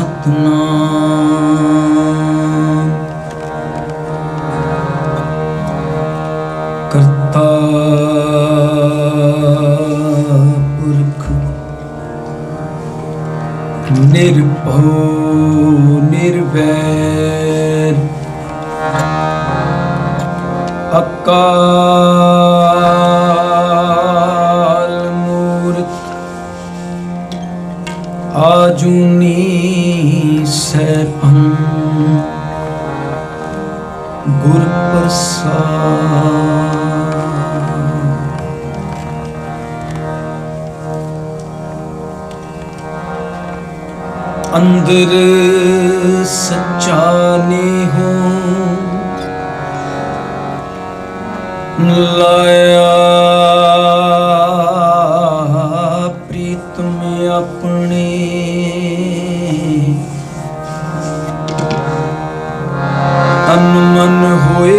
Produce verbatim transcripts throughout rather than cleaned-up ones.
सतनाम करता पुरख निर्भव निर्वैर अकाल मूर्त आजुनी सैभं गुर प्रसाद। अंदर सच्चा नेहो लाया प्रीतम अपने तन मन होए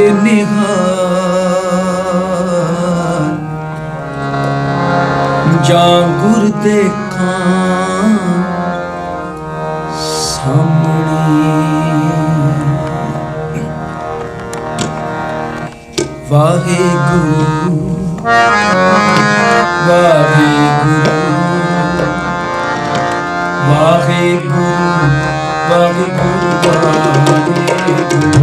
निहाल जा गुर देखा सामने। वाहेगुरु वाहेगुरु वाहेगुरु वाहेगुरु वाहेगुरु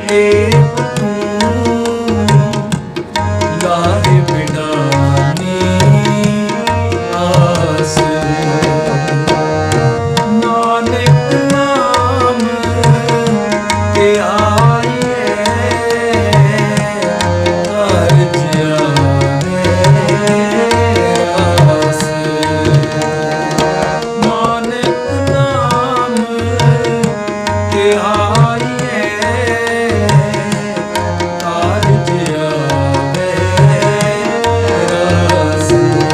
लेप तू लाहे बिडानी आस। नानक नाम ते आइए कारज आवे आस। नानक नाम ते आइए कारज आवे आस।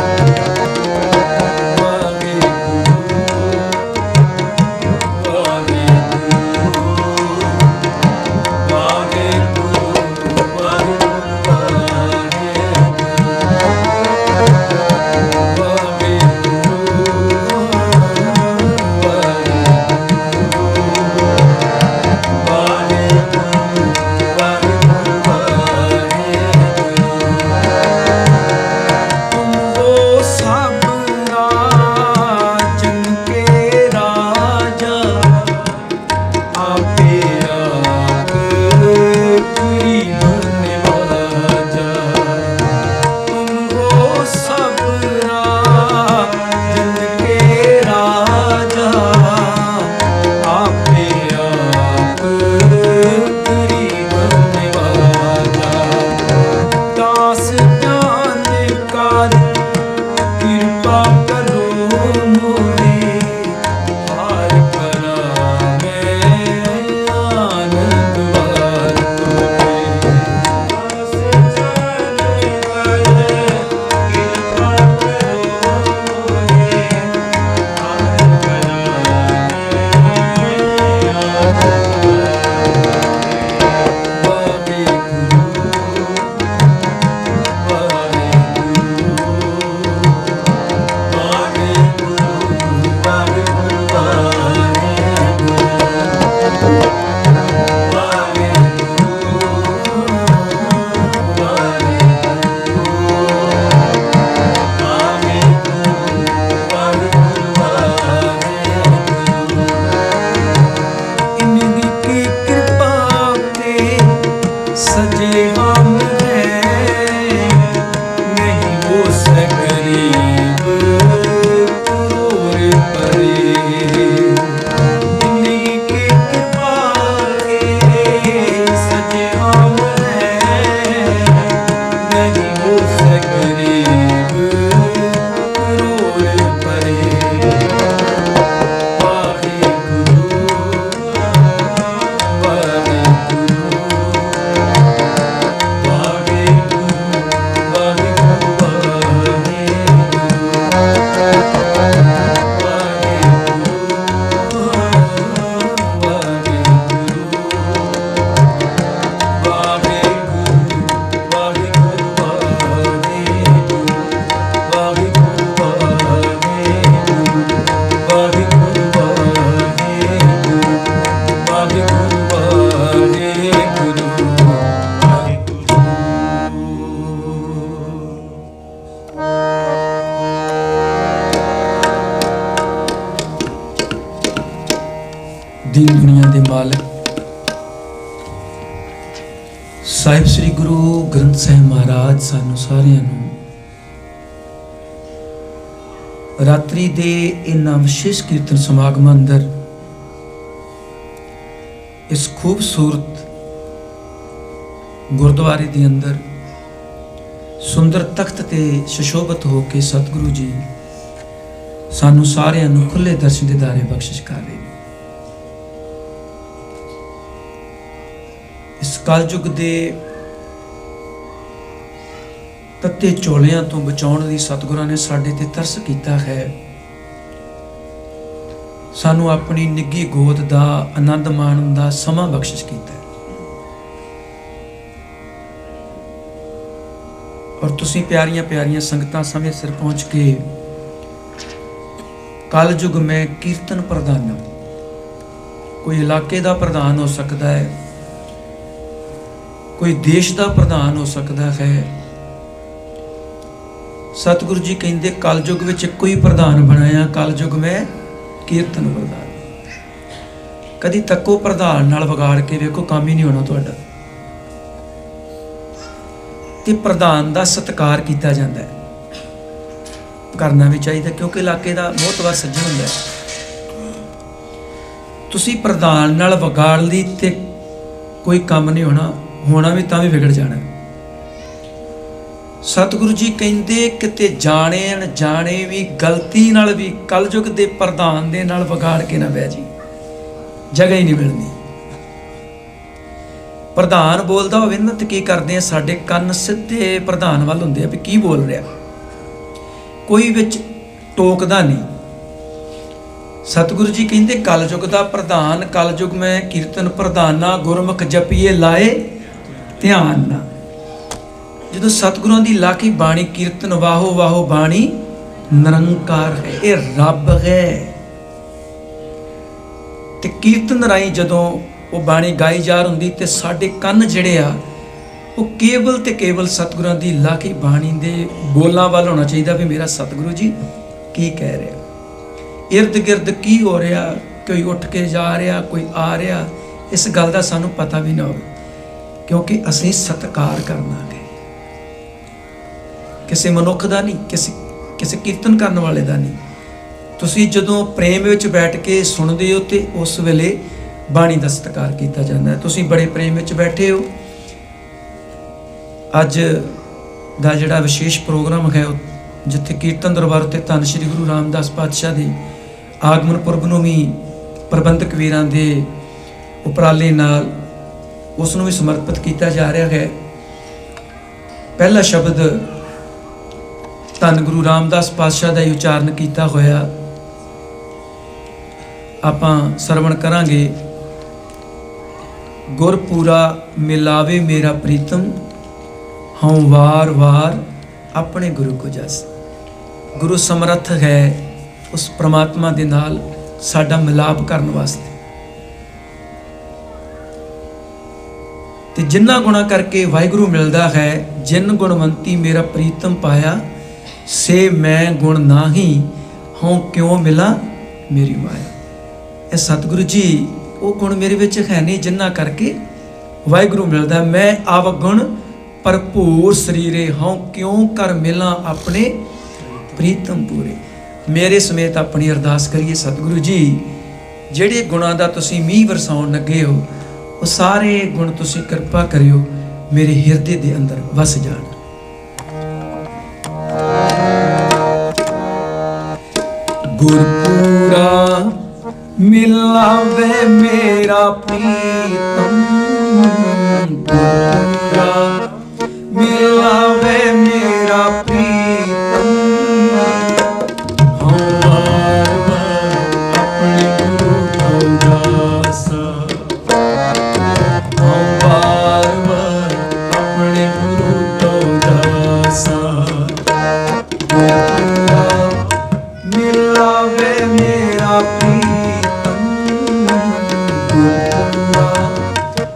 दीन दुनिया के मालिक साहिब श्री गुरु ग्रंथ साहिब महाराज सानू सारियां नू रात्रि दे इन्हां विशेष कीर्तन समागम अंदर इस खूबसूरत गुरुद्वारे के अंदर सुंदर तख्त ते सुशोभित होके सतगुरु जी सानू सारियां नू खुले दर्शन दीदारे बख्शिश कर रहे हैं। इस कलयुग दे तत्ते चोलियां तो बचाउण लई सतगुरां ने साडे ते तरस कीता है। सानू अपनी निੱਘੀ गोद दा आनंद माणन दा समां बख्शिश कीता है। और तुसीं प्यारियां प्यारियां संगतां समय सिर पहुंच के कलयुग में कीर्तन प्रधान, कोई इलाके का प्रधान हो सकता है, कोई देश का प्रधान हो सकता है। सतगुरु जी कहते कलयुग में कोई प्रधान बनाया, कलयुग में कीर्तन प्रधान। कदी तको प्रधान नाल विगाड़ के वेखो काम ही नहीं होना तुहाडा। ਤੇ ਪ੍ਰਧਾਨ ਦਾ ਸਤਿਕਾਰ ਕੀਤਾ ਜਾਂਦਾ ਹੈ। ਕਰਨਾ ਵੀ ਚਾਹੀਦਾ ਕਿਉਂਕਿ ਇਲਾਕੇ ਦਾ ਬਹੁਤ ਵਾਰ ਸੱਜਣ ਹੁੰਦਾ ਹੈ। ਤੁਸੀਂ ਪ੍ਰਧਾਨ ਨਾਲ ਵਿਗਾੜ ਲਈ ਤੇ ਕੋਈ ਕੰਮ ਨਹੀਂ ਹੋਣਾ, ਹੋਣਾ ਵੀ ਤਾਂ ਵੀ ਵਿਗੜ ਜਾਣਾ। ਸਤਿਗੁਰੂ ਜੀ ਕਹਿੰਦੇ ਕਿਤੇ ਜਾਣੇ ਅਣਜਾਣੇ ਵੀ ਗਲਤੀ ਨਾਲ ਵੀ ਕਲਯੁਗ ਦੇ ਪ੍ਰਧਾਨ ਦੇ ਨਾਲ ਵਿਗਾੜ ਕੇ ਨਾ ਬਹਿ ਜੀ, ਜਗ੍ਹਾ ਹੀ ਨਹੀਂ ਮਿਲਣੀ। ਪ੍ਰਧਾਨ ਬੋਲਦਾ ਹੋਵੇ ਨਾ ਤੇ ਕੀ ਕਰਦੇ ਆ, ਸਾਡੇ ਕੰਨ ਸਿੱਧੇ ਪ੍ਰਧਾਨ ਵੱਲ ਹੁੰਦੇ ਆ ਵੀ ਕੀ ਬੋਲ ਰਿਹਾ, ਕੋਈ ਵਿੱਚ ਟੋਕਦਾ ਨਹੀਂ। ਸਤਿਗੁਰੂ ਜੀ ਕਹਿੰਦੇ ਕਲਯੁਗ ਦਾ ਪ੍ਰਧਾਨ, ਕਲਯੁਗ ਮੈਂ ਕੀਰਤਨ ਪ੍ਰਧਾਨਾ, ਗੁਰਮੁਖ ਜਪੀਏ ਲਾਏ ਧਿਆਨ ਨਾ। ਜਦੋਂ ਸਤਿਗੁਰਾਂ ਦੀ ਲਾਖੀ ਬਾਣੀ ਕੀਰਤਨ ਵਾਹੋ ਵਾਹੋ ਬਾਣੀ ਨਿਰੰਕਾਰ ਹੈ, ਇਹ ਰੱਬ ਹੈ। ਤੇ ਕੀਰਤਨ ਰਾਹੀਂ ਜਦੋਂ ਉਹ ਬਾਣੀ ਗਾਈ ਜਾ ਰਹੀ ਹੁੰਦੀ ਤੇ ਸਾਡੇ ਕੰਨ ਜਿਹੜੇ ਆ ਉਹ ਕੇਵਲ ਤੇ ਕੇਵਲ ਸਤਿਗੁਰਾਂ ਦੀ ਲਾਖੀ ਬਾਣੀ ਦੇ ਬੋਲਾਂ ਵੱਲ ਹੋਣਾ ਚਾਹੀਦਾ ਵੀ ਮੇਰਾ ਸਤਿਗੁਰੂ ਜੀ ਕੀ ਕਹਿ ਰਿਹਾ, ਇਰਦ ਗਿਰਦ ਕੀ ਹੋ ਰਿਹਾ, ਕੋਈ ਉੱਠ ਕੇ ਜਾ ਰਿਹਾ, ਕੋਈ ਆ ਰਿਹਾ, ਇਸ ਗੱਲ ਦਾ ਸਾਨੂੰ ਪਤਾ ਵੀ ਨਾ ਹੋਵੇ ਕਿਉਂਕਿ ਅਸੀਂ ਸਤਿਕਾਰ ਕਰਨਾ ਹੈ ਕਿਸੇ ਮਨੁੱਖ ਦਾ ਨਹੀਂ, ਕਿਸੇ ਕਿਸੇ ਕੀਰਤਨ ਕਰਨ ਵਾਲੇ ਦਾ ਨਹੀਂ। ਤੁਸੀਂ ਜਦੋਂ ਪ੍ਰੇਮ ਵਿੱਚ ਬੈਠ ਕੇ ਸੁਣਦੇ ਹੋ ਤੇ ਉਸ ਵੇਲੇ ਬਾਣੀ ਦਾ ਸਤਿਕਾਰ ਕੀਤਾ ਜਾਂਦਾ ਹੈ। ਤੁਸੀਂ ਬੜੇ ਪ੍ਰੇਮ ਵਿੱਚ ਬੈਠੇ ਹੋ। ਅੱਜ ਦਾ ਜਿਹੜਾ ਵਿਸ਼ੇਸ਼ ਪ੍ਰੋਗਰਾਮ ਹੈ ਜਿੱਥੇ ਕੀਰਤਨ ਦਰਬਾਰ ਉੱਤੇ ਧੰਨ ਸ਼੍ਰੀ ਗੁਰੂ ਰਾਮਦਾਸ ਪਾਤਸ਼ਾਹ ਦੇ ਆਗਮਨ ਪੁਰਬ ਨੂੰ ਵੀ ਪ੍ਰਬੰਧਕ ਵੀਰਾਂ ਦੇ ਉਪਰਾਲੇ ਨਾਲ ਉਸ ਨੂੰ ਵੀ ਸਮਰਪਿਤ ਕੀਤਾ ਜਾ ਰਿਹਾ ਹੈ। ਪਹਿਲਾ ਸ਼ਬਦ ਧੰਨ ਗੁਰੂ ਰਾਮਦਾਸ ਪਾਤਸ਼ਾਹ ਦਾ ਹੀ ਉਚਾਰਨ ਕੀਤਾ ਹੋਇਆ ਆਪਾਂ ਸਰਵਣ ਕਰਾਂਗੇ। ਗੁਰਪੂਰਾ ਮਿਲਾਵੇ ਮੇਰਾ ਪ੍ਰੀਤਮ, ਹਉ ਵਾਰ ਵਾਰ ਆਪਣੇ ਗੁਰੂ ਕੋ ਜਸ। ਗੁਰੂ ਸਮਰੱਥ ਹੈ ਉਸ ਪ੍ਰਮਾਤਮਾ ਦੇ ਨਾਲ ਸਾਡਾ ਮਿਲਾਪ ਕਰਨ ਵਾਸਤੇ। ਤੇ ਜਿੰਨਾ ਗੁਣਾ ਕਰਕੇ ਵਾਹਿਗੁਰੂ ਮਿਲਦਾ ਹੈ, ਜਿਨ ਗੁਣਵੰਤੀ ਮੇਰਾ ਪ੍ਰੀਤਮ ਪਾਇਆ, ਸੇ ਮੈਂ ਗੁਣ ਨਾਹੀ ਹਉ ਕਿਉਂ ਮਿਲਾ ਮੇਰੀ ਮਾਇਆ। ਇਹ ਸਤਿਗੁਰੂ ਜੀ ਉਹ ਗੁਣ ਮੇਰੇ ਵਿੱਚ ਹੈ ਨਹੀਂ ਜਿੰਨਾ ਕਰਕੇ ਵਾਹਿਗੁਰੂ ਮਿਲਦਾ। ਮੈਂ ਅਵਗੁਣ ਭਰਪੂਰ ਸਰੀਰੇ ਹਉ ਕਿਉਂ ਕਰ ਮਿਲਾਂ ਆਪਣੇ ਪ੍ਰੀਤਮ ਪੂਰੇ। ਮੇਰੇ ਸਮੇਤ ਆਪਣੀ ਅਰਦਾਸ ਕਰੀਏ, ਸਤਿਗੁਰੂ ਜੀ ਜਿਹੜੇ ਗੁਣਾਂ ਦਾ ਤੁਸੀਂ ਮੀਂਹ ਵਰਸਾਉਣ ਲੱਗੇ ਹੋ ਉਹ ਸਾਰੇ ਗੁਣ ਤੁਸੀਂ ਕਿਰਪਾ ਕਰਿਓ ਮੇਰੇ ਹਿਰਦੇ ਦੇ ਅੰਦਰ ਵਸ ਜਾਣ। ਗੁਰਪੂਰਾ ਮਿਲਾਵੇ ਮੇਰਾ ਪ੍ਰੀਤਮ, ਗੁਰਪੂਰਾ ਮਿਲਾਵੇ ਮੇਰਾ ਪ੍ਰੀਤਮ, ਹਉ ਵਾਰ ਵਾਰ ਆਪਣੇ ਗੁਰੂ ਕੋ ਜਸ, ਹਉ ਵਾਰ ਵਾਰ ਆਪਣੇ ਗੁਰੂ ਕੋ ਜਸ। ਗੁਰਪੂਰਾ ਮਿਲਾਵੇ ਮੇਰਾ ਪ੍ਰੀਤਮ, ਗੁਰਪੂਰਾ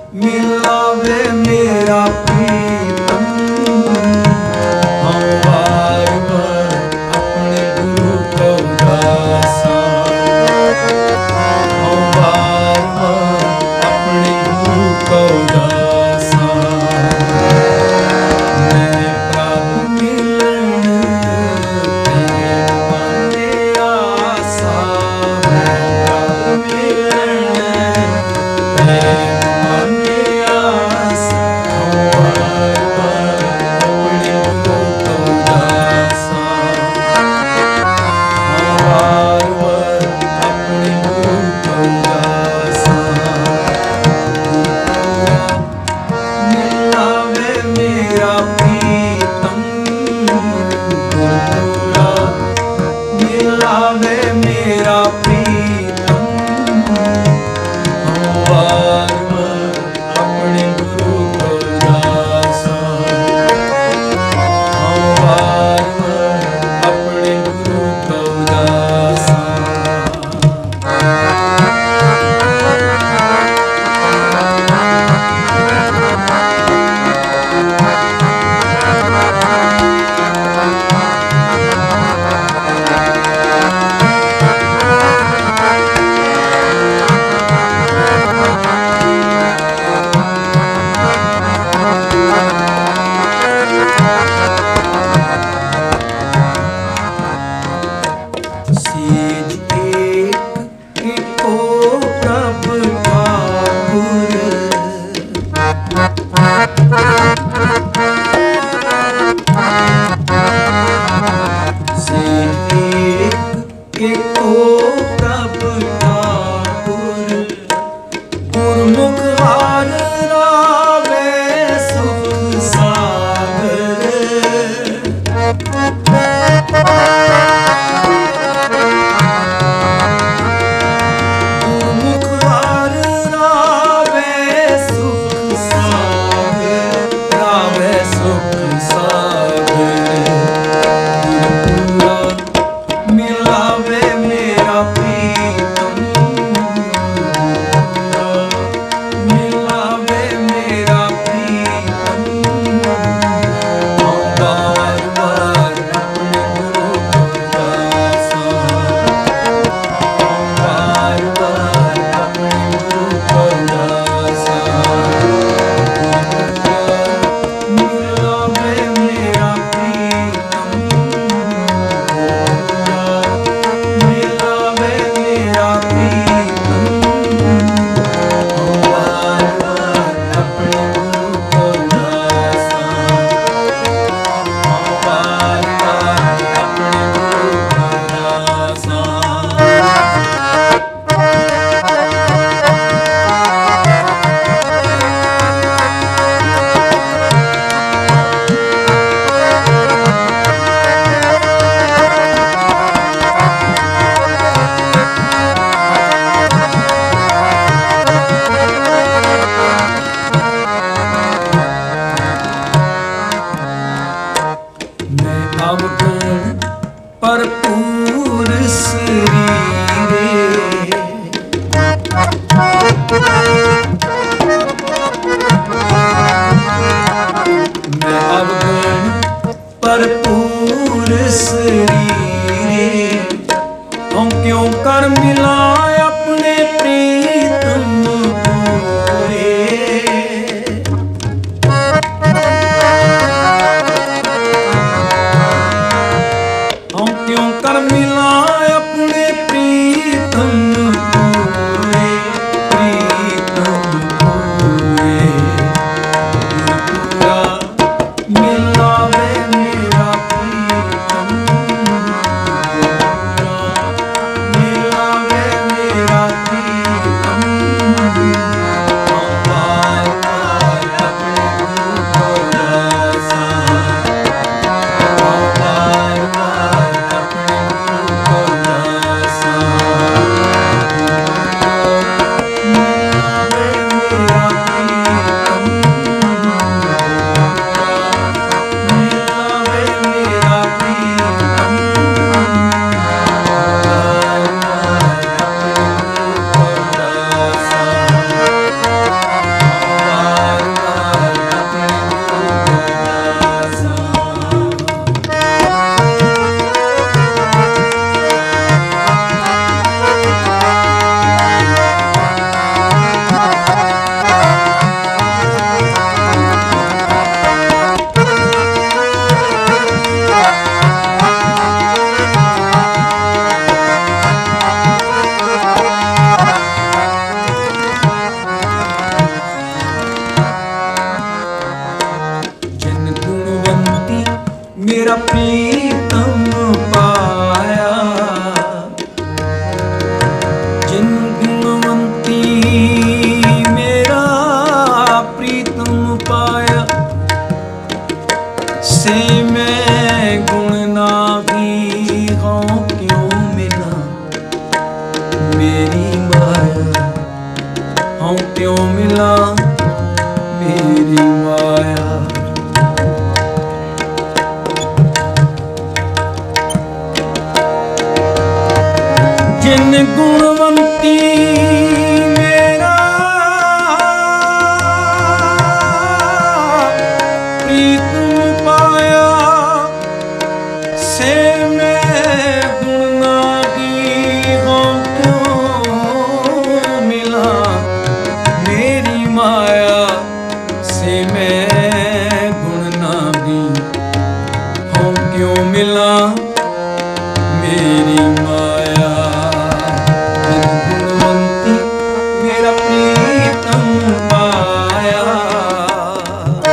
प्रीतम पाया।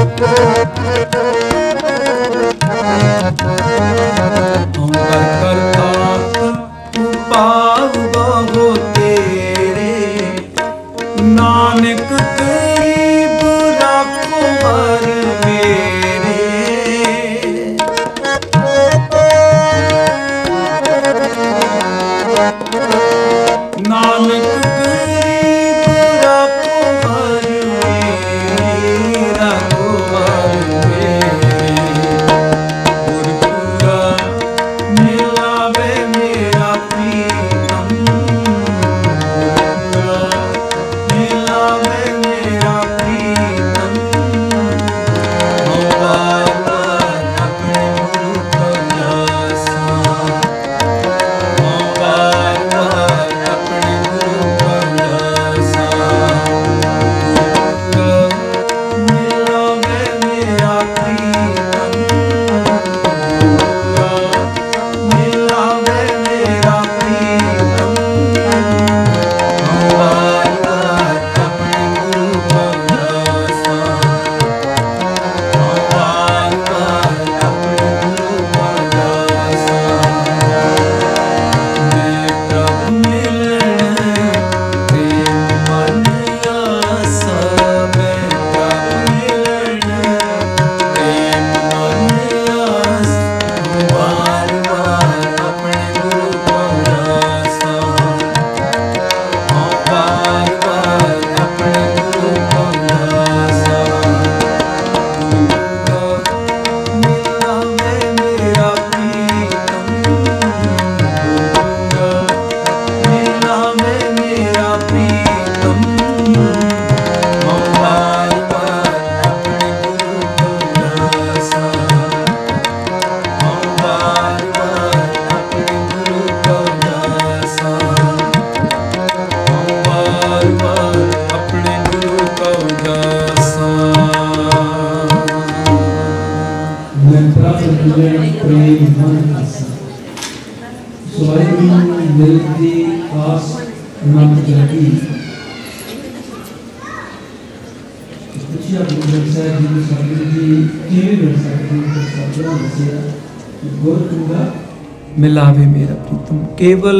मिलावे मेरा प्रीतम। केवल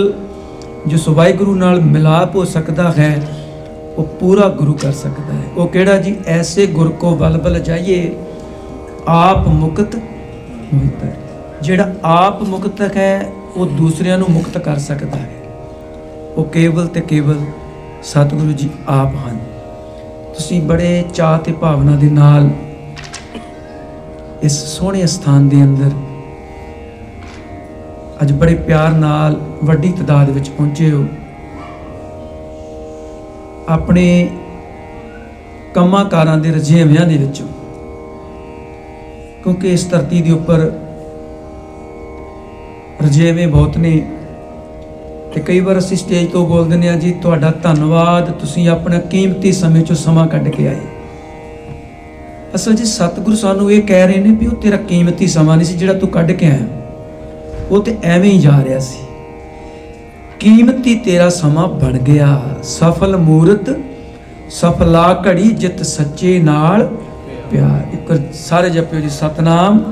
जो वाहिगुरु नाल मिलाप हो सकता है वो पूरा गुरु कर सकता है। वो केड़ा जी? ऐसे गुर को बल बल जाइए आप मुक्त होता है। जेड़ा आप मुक्त है वो दूसरिਆਂ ਨੂੰ मुक्त कर सकता है। वो केवल ते केवल सतगुरु जी आप हैं। तुसी बड़े चाह ते भावना दे नाल इस सोहने स्थान दे अंदर अज बड़े प्यार नाल वड्डी तादाद विच पहुंचे हो। अपने कंमां कारां दे रजेवियां दे विचों, क्योंकि इस धरती दे उपर रजेवे बहुत ने ते कई बार असीं स्टेज तो बोल दिंदे आ जी तुहाडा धन्नवाद, तुसीं अपना कीमती समय चों समा कढ के आए। असल जी सतगुरु सानूं ये कह रहे ने भी वो तेरा कीमती समा नहीं सी जिहड़ा तू कढ के आया, वो तो एवें ही जा रहा सी। कीमती तेरा समा बन गया। सफल मूरत सफला घड़ी जित सच्चे नाल प्यार। एक सारे जपियो जी सतनाम।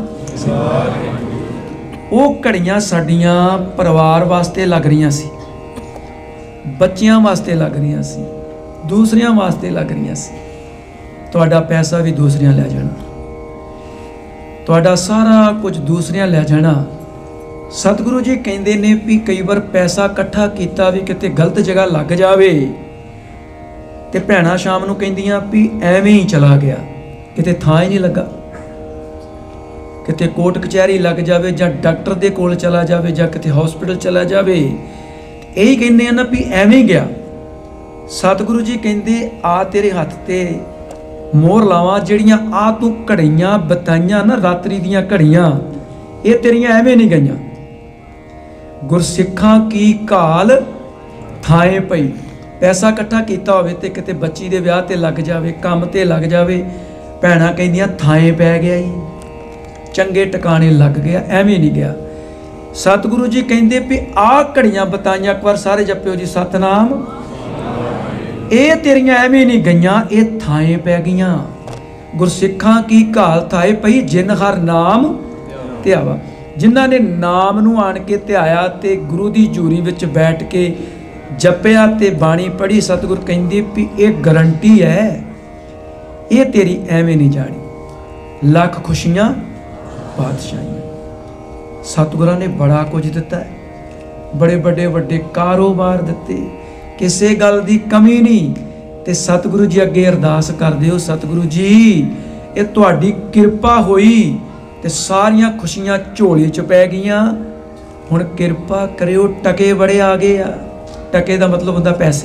वो घड़ियां साडियां परिवार वास्ते लग रही सी, बच्चियां वास्ते लग रही सी, दूसरियां वास्ते लग रही सी। तुहाडा पैसा भी दूसरियां लै जाना, तुहाडा सारा कुछ दूसरियां लै जाना। सतगुरु जी कहते ने भी कई बार पैसा इकट्ठा किया भी किते गलत जगह लग जाए तो भैणां शाम नूं कहंदियां भी एवें ही चला गया, किते थां ही नहीं लगा, किते कोर्ट कचहरी लग जाए जां डॉक्टर दे कोल चला जाए जां किते हॉस्पिटल चला जाए, यही कहने ना भी एवें गया। सतगुरु जी कहते आ तेरे हत्थ ते मोहर लावां, जिहड़ियां आ तू घड़ियां बताइयां ना रात्रि दियां घड़ियां, ये तेरियां एवें नहीं गईयां। गुरसिखां की घाल थाए पई। पैसा इकट्ठा किया होवे ते किते बच्ची दे विआह ते लग जाए, काम ते लग जाए, भैणां कहंदियां थाए पै गया ही, चंगे टिकाने लग गया, एवें नहीं गया। सतगुरु जी कहते भी आ घड़ियां बताइयां, एक बार सारे जपियो जी सतनाम। ये तेरियां एवें नहीं गईयां, ये थाए पै गईयां। गुरसिखां की घाल थाए पई जिन हर नाम ध्यावा। जिन्हां ने नाम नूं आण के ध्याया ते गुरु दी झूरी विच बैठ के जपिया ते बाणी पढ़ी, सतगुर कहंदे भी ये गारंटी है, ये तेरी एवें नहीं जानी। लख खुशियां पातशाहियां। सतगुरां ने बड़ा कुछ दिता है, बड़े बड़े वड्डे कारोबार दिते, किसी गल दी कमी नहीं। ते सतगुरु जी अगे अरदास करदे हो, सतगुरु जी ये तुहाडी किरपा होई ते सारियां खुशियां झोली च पै गईयां, हुण किरपा करियो टके बड़े आ गए आ। टके दा मतलब हुंदा पैसे।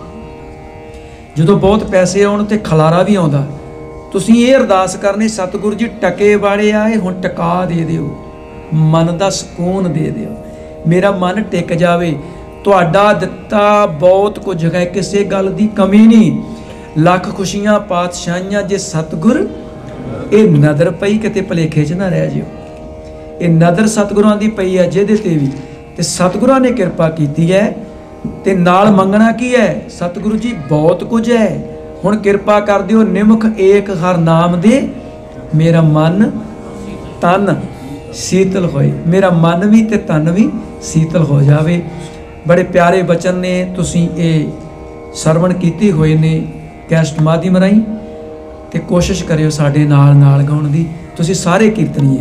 जदों बहुत पैसे आउण ते खलारा भी आउंदा, तुसीं ये अरदास करनी, सतगुरु जी टके वाले आए, हुण टका दे दिओ, मन दा सकून दे दिओ, मेरा मन टिक जावे। तुहाडा दिता बहुत कुछ है, किसी गल दी कमी नहीं। लख खुशियां पातशाहियां जे सतगुर ये नदर पई, किते भलेखे च ना रह जिओ। ये नदर सतगुरां दी पई है जिहदे ते भी, ते सतगुरां ने किरपा कीती है। ते नाल मंगना की है, सतगुरु जी बहुत कुछ है, हुण किरपा कर दिओ, निमख एक हर नाम दे, मेरा मन तन शीतल होए, मेरा मन भी ते तन भी शीतल हो जावे। बड़े प्यारे बचन ने तुसीं ये सरवण कीते होए ने कैसट माध्यम राहीं, ते कोशिश करियो साडे नाल नाल गाउण दी। तुसीं सारे कीर्तनीए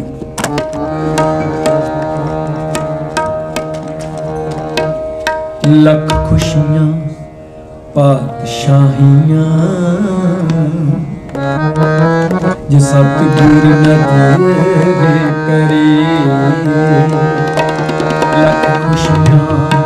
लख खुशियां पातशाहियां जे सतगुर नदर करे। लख खुशियां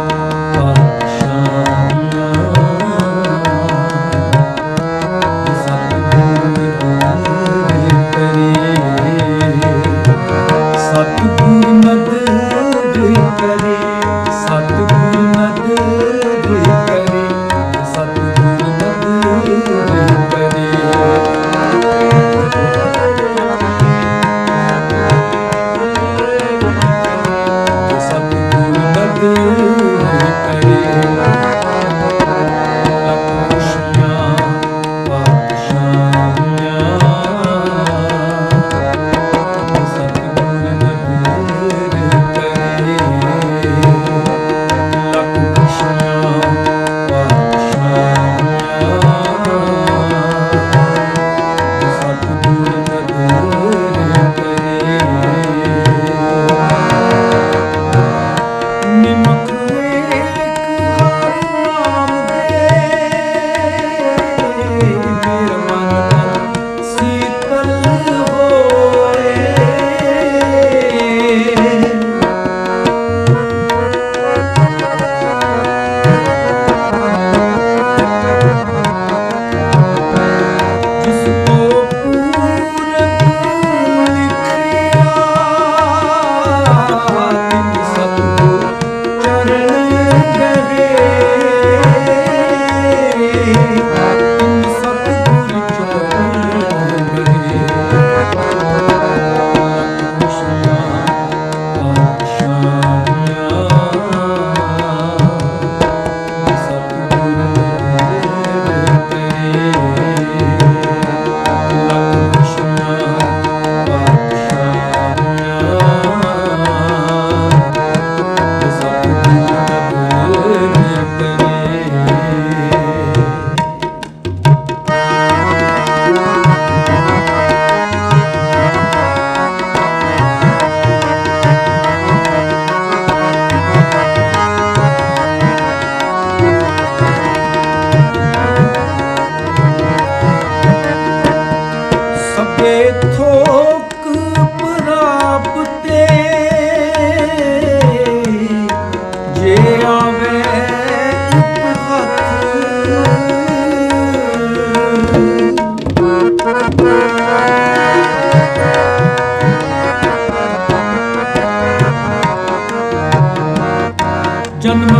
जन्म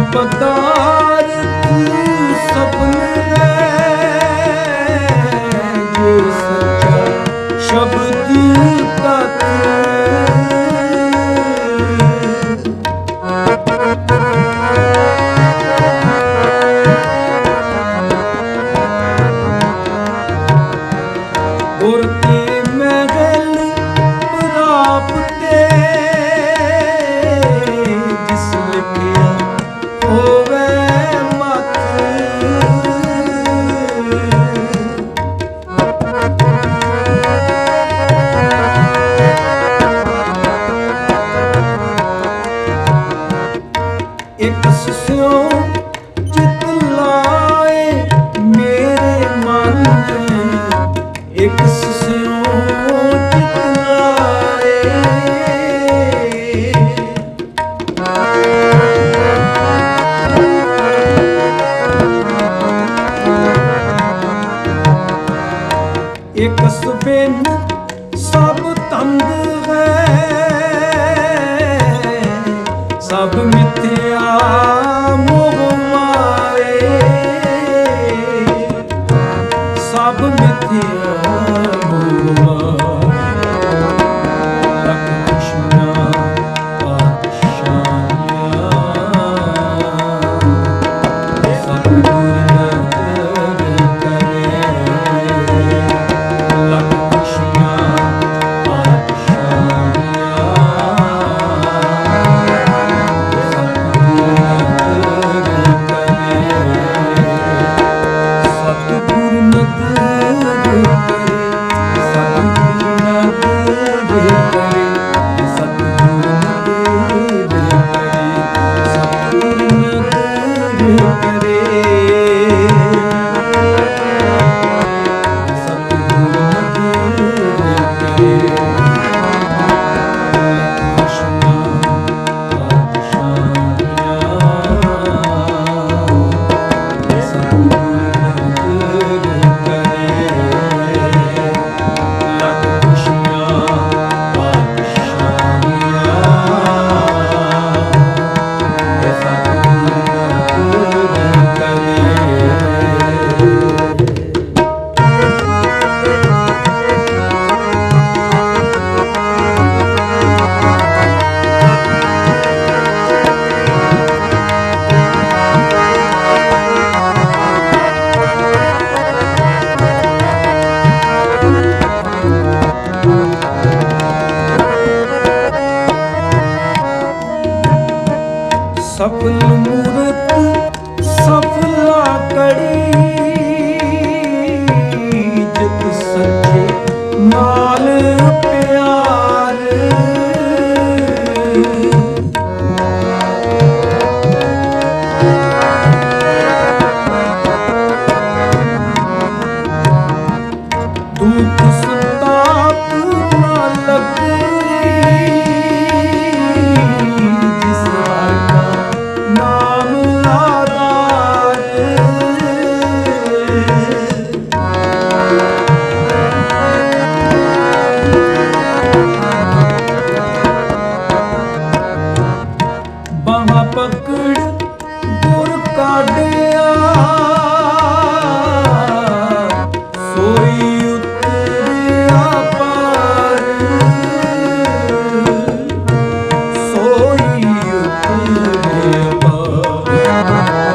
पदार्थ सपन जो सच्चा शब्द तत् और सब मिथ्या मोह माए, सब मिथ्या मोह माए। लख खुशियाँ पातशाहियाँ सतगुर नदर करे। लख खुशियाँ सफल मूरत सफला कड़ी, जित सच्चे नाल प्यार। दुख संताप ना लगे, जिस हर का नाम आधार। बांह पकड़ गुर काढ़िया, सोई उतरिया पार। सोई उतरिया पार।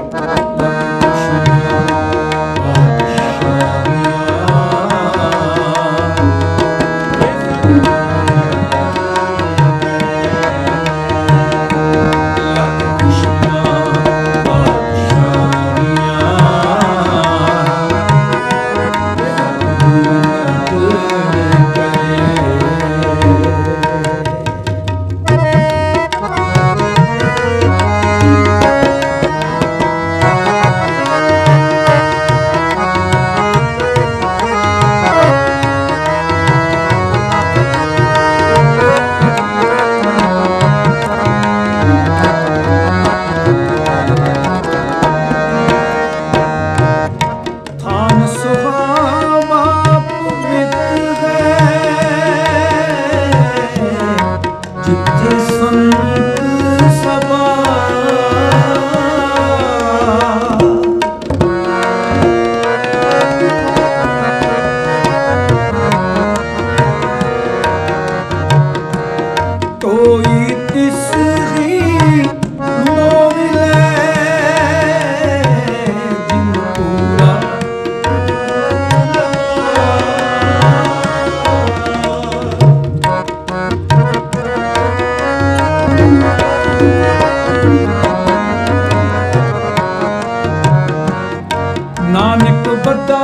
नानक बदा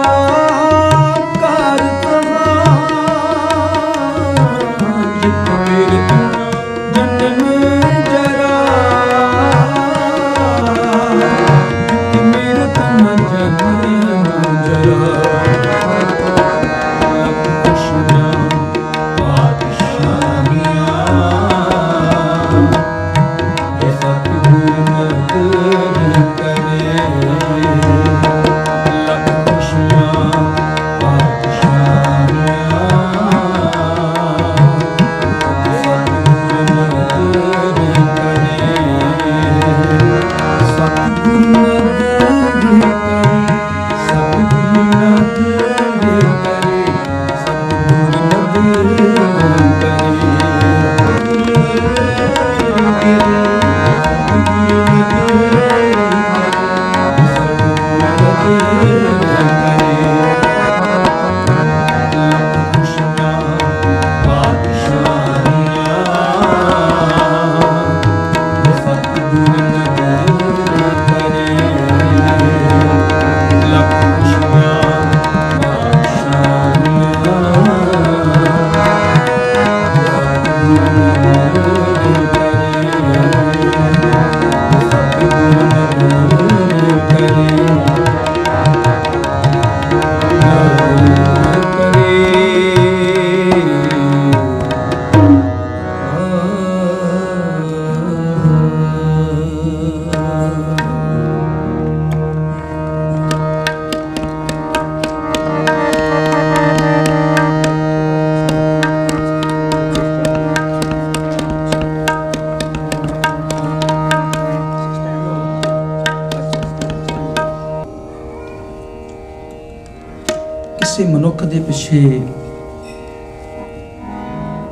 कार तहां, जित मेरे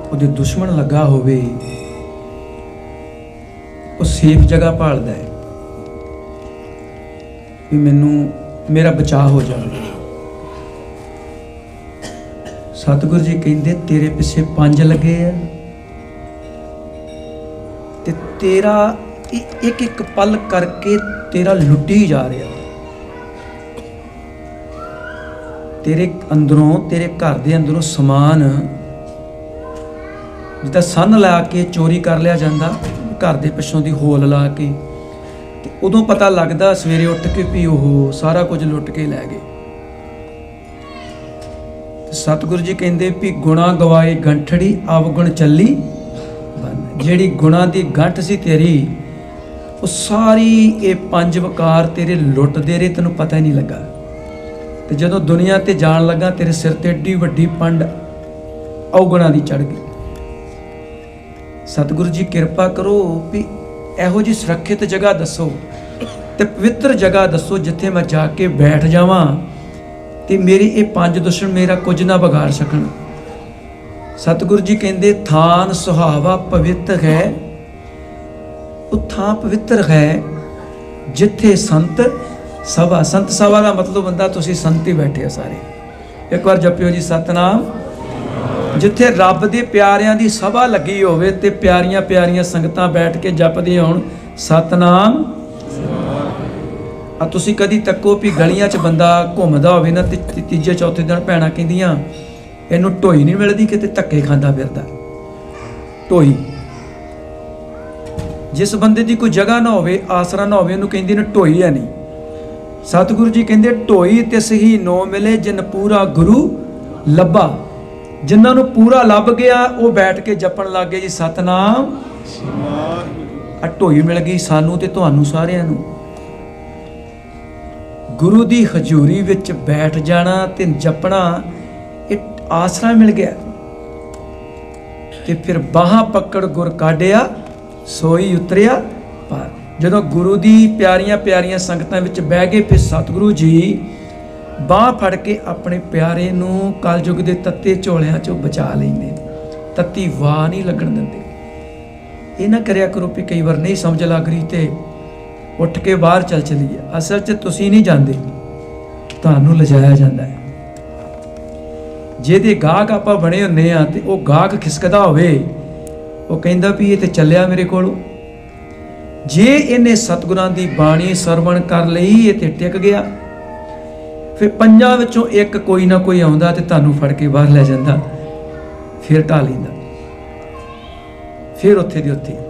ਉਹਦੇ ਦੁਸ਼ਮਣ ਲੱਗਾ ਹੋਵੇ, ਉਹ ਸੇਫ ਜਗ੍ਹਾ ਭਾਲਦਾ ਹੈ ਵੀ ਮੈਨੂੰ ਮੇਰਾ ਬਚਾਅ ਹੋ ਜਾਵੇ। ਸਤਿਗੁਰੂ ਜੀ ਕਹਿੰਦੇ ਤੇਰੇ ਪਿੱਛੇ ਪੰਜ ਲੱਗੇ ਆ ਤੇ ਤੇਰਾ ਇੱਕ ਇੱਕ ਪਲ ਕਰਕੇ ਤੇਰਾ ਲੁੱਟੀ ਜਾ ਰਿਹਾ। ਤੇਰੇ ਅੰਦਰੋਂ, ਤੇਰੇ ਘਰ ਦੇ ਅੰਦਰੋਂ ਸਮਾਨ ਜਿੱਦਾਂ ਸੰਨ ਲਾ ਕੇ ਚੋਰੀ ਕਰ ਲਿਆ ਜਾਂਦਾ, ਘਰ ਦੇ ਪਿੱਛੋਂ ਦੀ ਹੋਲ ਲਾ ਕੇ, ਤੇ ਉਦੋਂ ਪਤਾ ਲੱਗਦਾ ਸਵੇਰੇ ਉੱਠ ਕੇ ਵੀ ਉਹ ਸਾਰਾ ਕੁਝ ਲੁੱਟ ਕੇ ਲੈ ਗਏ। ਸਤਿਗੁਰੂ ਜੀ ਕਹਿੰਦੇ ਵੀ ਗੁਣਾ ਗਵਾਏ ਗੰਠੜੀ ਅਵਗੁਣ ਚੱਲੀ ਬੰਨ। ਜਿਹੜੀ ਗੁਣਾ ਦੀ ਗੰਠ ਸੀ ਤੇਰੀ, ਉਹ ਸਾਰੀ ਇਹ ਪੰਜ ਵਕਾਰ ਤੇਰੇ ਲੁੱਟਦੇ ਰਹੇ, ਤੈਨੂੰ ਪਤਾ ਹੀ ਨਹੀਂ ਲੱਗਾ। ਤੇ ਜਦੋਂ ਦੁਨੀਆ ਤੇ ਜਾਣ ਲੱਗਾ ਤੇਰੇ ਸਿਰ ਤੇ ਏਡੀ ਵੱਡੀ ਪੰਡ ਅਵਗੁਣਾਂ ਦੀ ਚੜ੍ਹ ਗਈ। ਸਤਿਗੁਰੂ ਜੀ ਕਿਰਪਾ ਕਰੋ ਵੀ ਇਹੋ ਜਿਹੀ ਸੁਰੱਖਿਅਤ ਜਗ੍ਹਾ ਦੱਸੋ ਤੇ ਪਵਿੱਤਰ ਜਗ੍ਹਾ ਦੱਸੋ ਜਿੱਥੇ ਮੈਂ ਜਾ ਕੇ ਬੈਠ ਜਾਵਾਂ ਤੇ ਮੇਰੀ ਇਹ ਪੰਜ ਦੁਸ਼ਮਣ ਮੇਰਾ ਕੁਝ ਨਾ ਵਿਗਾੜ ਸਕਣ। ਸਤਿਗੁਰੂ ਜੀ ਕਹਿੰਦੇ ਥਾਨ ਸੁਹਾਵਾ ਪਵਿੱਤਰ ਹੈ, ਉਹ ਥਾਂ ਪਵਿੱਤਰ ਹੈ ਜਿੱਥੇ ਸੰਤ ਸਭਾ। ਸੰਤ ਸਭਾ ਦਾ ਮਤਲਬ ਹੁੰਦਾ ਤੁਸੀਂ ਸੰਤ ਹੀ ਬੈਠੇ ਆ ਸਾਰੇ। ਇੱਕ ਵਾਰ ਜਪਿਓ ਜੀ ਸਤਨਾਮ। ਜਿੱਥੇ ਰੱਬ ਦੇ ਪਿਆਰਿਆਂ ਦੀ ਸਭਾ ਲੱਗੀ ਹੋਵੇ ਤੇ ਪਿਆਰੀਆਂ ਪਿਆਰੀਆਂ ਸੰਗਤਾਂ ਬੈਠ ਕੇ ਜਪਦੀਆਂ ਹੋਣ ਸਤਨਾਮ। ਆ ਤੁਸੀਂ ਕਦੀ ਤੱਕੋ ਵੀ ਗਲੀਆਂ 'ਚ ਬੰਦਾ ਘੁੰਮਦਾ ਹੋਵੇ ਨਾ ਤੇ ਤੀਜੇ ਚੌਥੇ ਦਿਨ ਭੈਣਾਂ ਕਹਿੰਦੀਆਂ ਇਹਨੂੰ ਢੋਈ ਨਹੀਂ ਮਿਲਦੀ, ਕਿਤੇ ਧੱਕੇ ਖਾਂਦਾ ਫਿਰਦਾ। ਢੋਈ ਜਿਸ ਬੰਦੇ ਦੀ ਕੋਈ ਜਗ੍ਹਾ ਨਾ ਹੋਵੇ, ਆਸਰਾ ਨਾ ਹੋਵੇ, ਉਹਨੂੰ ਕਹਿੰਦੀ ਨੇ ਢੋਈ ਹੈ ਨਹੀਂ। ਸਤਿਗੁਰੂ ਜੀ ਕਹਿੰਦੇ ਢੋਈ ਤਿਸ ਹੀ ਨੋ ਮਿਲੇ ਜਿਨ ਪੂਰਾ ਗੁਰੂ ਲੱਭਾ। ਜਿਨ੍ਹਾਂ ਨੂੰ ਪੂਰਾ ਲੱਭ ਗਿਆ ਉਹ ਬੈਠ ਕੇ ਜਪਣ ਲੱਗ ਗਏ ਜੀ ਸਤਨਾਮ। ਆ ਢੋਈ ਮਿਲ ਗਈ ਸਾਨੂੰ ਤੇ ਤੁਹਾਨੂੰ ਸਾਰਿਆਂ ਨੂੰ। ਗੁਰੂ ਦੀ ਹਜ਼ੂਰੀ ਵਿੱਚ ਬੈਠ ਜਾਣਾ ਤੇ ਜਪਣਾ, ਇਹ ਆਸਰਾ ਮਿਲ ਗਿਆ। ਤੇ ਫਿਰ ਬਾਹਾਂ ਪਕੜ ਗੁਰ ਕਾਢਿਆ ਸੋਈ ਉਤਰਿਆ ਪਾਰ। ਜਦੋਂ ਗੁਰੂ ਦੀ ਪਿਆਰੀਆਂ ਪਿਆਰੀਆਂ ਸੰਗਤਾਂ ਵਿੱਚ ਬਹਿ ਗਏ ਫਿਰ ਸਤਿਗੁਰੂ ਜੀ ਬਾਂਹ ਫੜ ਕੇ ਆਪਣੇ ਪਿਆਰੇ ਨੂੰ ਕਲਯੁਗ ਦੇ ਤੱਤੇ ਝੋਲਿਆਂ 'ਚੋਂ ਬਚਾ ਲੈਂਦੇ। ਤੱਤੀ ਵਾਹ ਨਹੀਂ ਲੱਗਣ ਦਿੰਦੇ। ਇਹ ਨਾ ਕਰਿਆ ਕਰੋ ਵੀ ਕਈ ਵਾਰ ਨਹੀਂ ਸਮਝ ਲੱਗ ਰਹੀ ਤੇ ਉੱਠ ਕੇ ਬਾਹਰ ਚੱਲ ਚਲੀਏ। ਅਸਲ 'ਚ ਤੁਸੀਂ ਨਹੀਂ ਜਾਂਦੇ, ਤੁਹਾਨੂੰ ਲਿਜਾਇਆ ਜਾਂਦਾ ਹੈ। ਜਿਹਦੇ ਗਾਹਕ ਆਪਾਂ ਬਣੇ ਹੁੰਦੇ ਆ ਤੇ ਉਹ ਗਾਹਕ ਖਿਸਕਦਾ ਹੋਵੇ, ਉਹ ਕਹਿੰਦਾ ਵੀ ਇਹ ਤੇ ਚੱਲਿਆ ਮੇਰੇ ਕੋਲੋਂ। ਜੇ ਇਹਨੇ ਸਤਿਗੁਰਾਂ ਦੀ ਬਾਣੀ ਸਰਵਣ ਕਰ ਲਈ ਇਹ ਤੇ ਟਿਕ ਗਿਆ। ਫਿਰ ਪੰਜਾਂ ਵਿੱਚੋਂ ਇੱਕ ਕੋਈ ਨਾ ਕੋਈ ਆਉਂਦਾ ਤੇ ਤੁਹਾਨੂੰ ਫੜ ਕੇ ਬਾਹਰ ਲੈ ਜਾਂਦਾ, ਫਿਰ ਢਾ ਲੈਂਦਾ। ਫਿਰ ਉੱਥੇ ਦੀ ਉੱਥੇ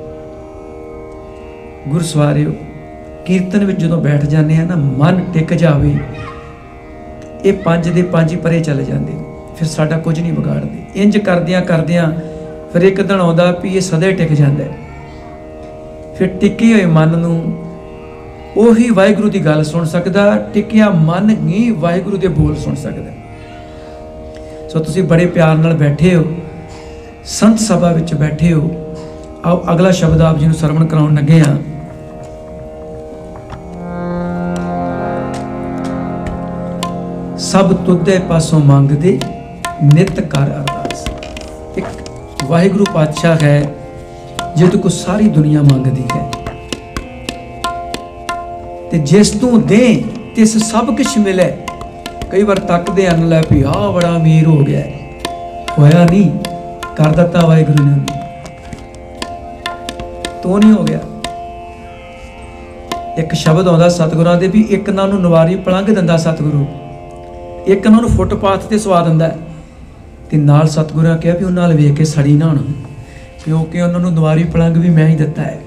ਗੁਰਸਵਾਰਿਓ ਕੀਰਤਨ ਵਿੱਚ ਜਦੋਂ ਬੈਠ ਜਾਂਦੇ ਆ ਨਾ, ਮਨ ਟਿਕ ਜਾਵੇ, ਇਹ ਪੰਜ ਦੇ ਪੰਜ ਹੀ ਪਰੇ ਚਲੇ ਜਾਂਦੇ, ਫਿਰ ਸਾਡਾ ਕੁਝ ਨਹੀਂ ਵਿਗਾੜਦੇ। ਇੰਜ ਕਰਦਿਆਂ ਕਰਦਿਆਂ ਫਿਰ ਇੱਕ ਦਿਨ ਆਉਂਦਾ ਵੀ ਇਹ ਸਦਾ ਟਿਕ ਜਾਂਦਾ। ਫਿਰ ਟਿਕੇ ਹੋਏ ਮਨ ਨੂੰ ਉਹੀ ਵਾਹਿਗੁਰੂ ਦੀ ਗੱਲ ਸੁਣ ਸਕਦਾ, ਟਿਕਿਆ ਮਨ ਹੀ ਵਾਹਿਗੁਰੂ ਦੇ ਬੋਲ ਸੁਣ ਸਕਦਾ। ਸੋ ਤੁਸੀਂ ਬੜੇ ਪਿਆਰ ਨਾਲ ਬੈਠੇ ਹੋ, ਸੰਤ ਸਭਾ ਵਿੱਚ ਬੈਠੇ ਹੋ। ਆਓ ਅਗਲਾ ਸ਼ਬਦ ਆਪ ਜੀ ਨੂੰ ਸਰਵਣ ਕਰਾਉਣ ਲੱਗੇ ਹਾਂ। ਸਭ ਤੁਧੇ ਪਾਸੋਂ ਮੰਗਦੇ ਨਿਤ ਕਰ ਅਰਦਾਸ। ਇੱਕ ਵਾਹਿਗੁਰੂ ਪਾਤਸ਼ਾਹ ਹੈ ਜਿਹਦੇ ਕੋਲ ਸਾਰੀ ਦੁਨੀਆ ਮੰਗਦੀ ਹੈ ਤੇ ਜਿਸ ਤੂੰ ਦੇ ਤਿਸ ਸਭ ਕੁਛ ਮਿਲੇ। ਕਈ ਵਾਰ ਤੱਕਦੇ ਹਨ ਲੈ ਵੀ ਆਹ ਬੜਾ ਅਮੀਰ ਹੋ ਗਿਆ, ਹੋਇਆ ਨਹੀਂ, ਕਰ ਦਿੱਤਾ ਵਾਹਿਗੁਰੂ ਨੇ, ਤੂੰ ਨਹੀਂ ਹੋ ਗਿਆ। ਇੱਕ ਸ਼ਬਦ ਆਉਂਦਾ ਸਤਿਗੁਰਾਂ ਦੇ ਵੀ ਇੱਕ ਨਾ ਉਹਨੂੰ ਨਵਾਰੀ ਪਲੰਘ ਦਿੰਦਾ ਸਤਿਗੁਰੂ, ਇੱਕ ਨਾ ਉਹਨੂੰ ਫੁੱਟਪਾਥ ਤੇ ਸਵਾ ਦਿੰਦਾ। ਤੇ ਨਾਲ ਸਤਿਗੁਰਾਂ ਕਿਹਾ ਵੀ ਉਹਨਾਂ ਨਾਲ ਵੇਖ ਕੇ ਸੜੀ ਨਾ ਹੋਣਾ, ਕਿਉਂਕਿ ਉਹਨਾਂ ਨੂੰ ਨਵਾਰੀ ਪਲੰਘ ਵੀ ਮੈਂ ਹੀ ਦਿੱਤਾ ਹੈ।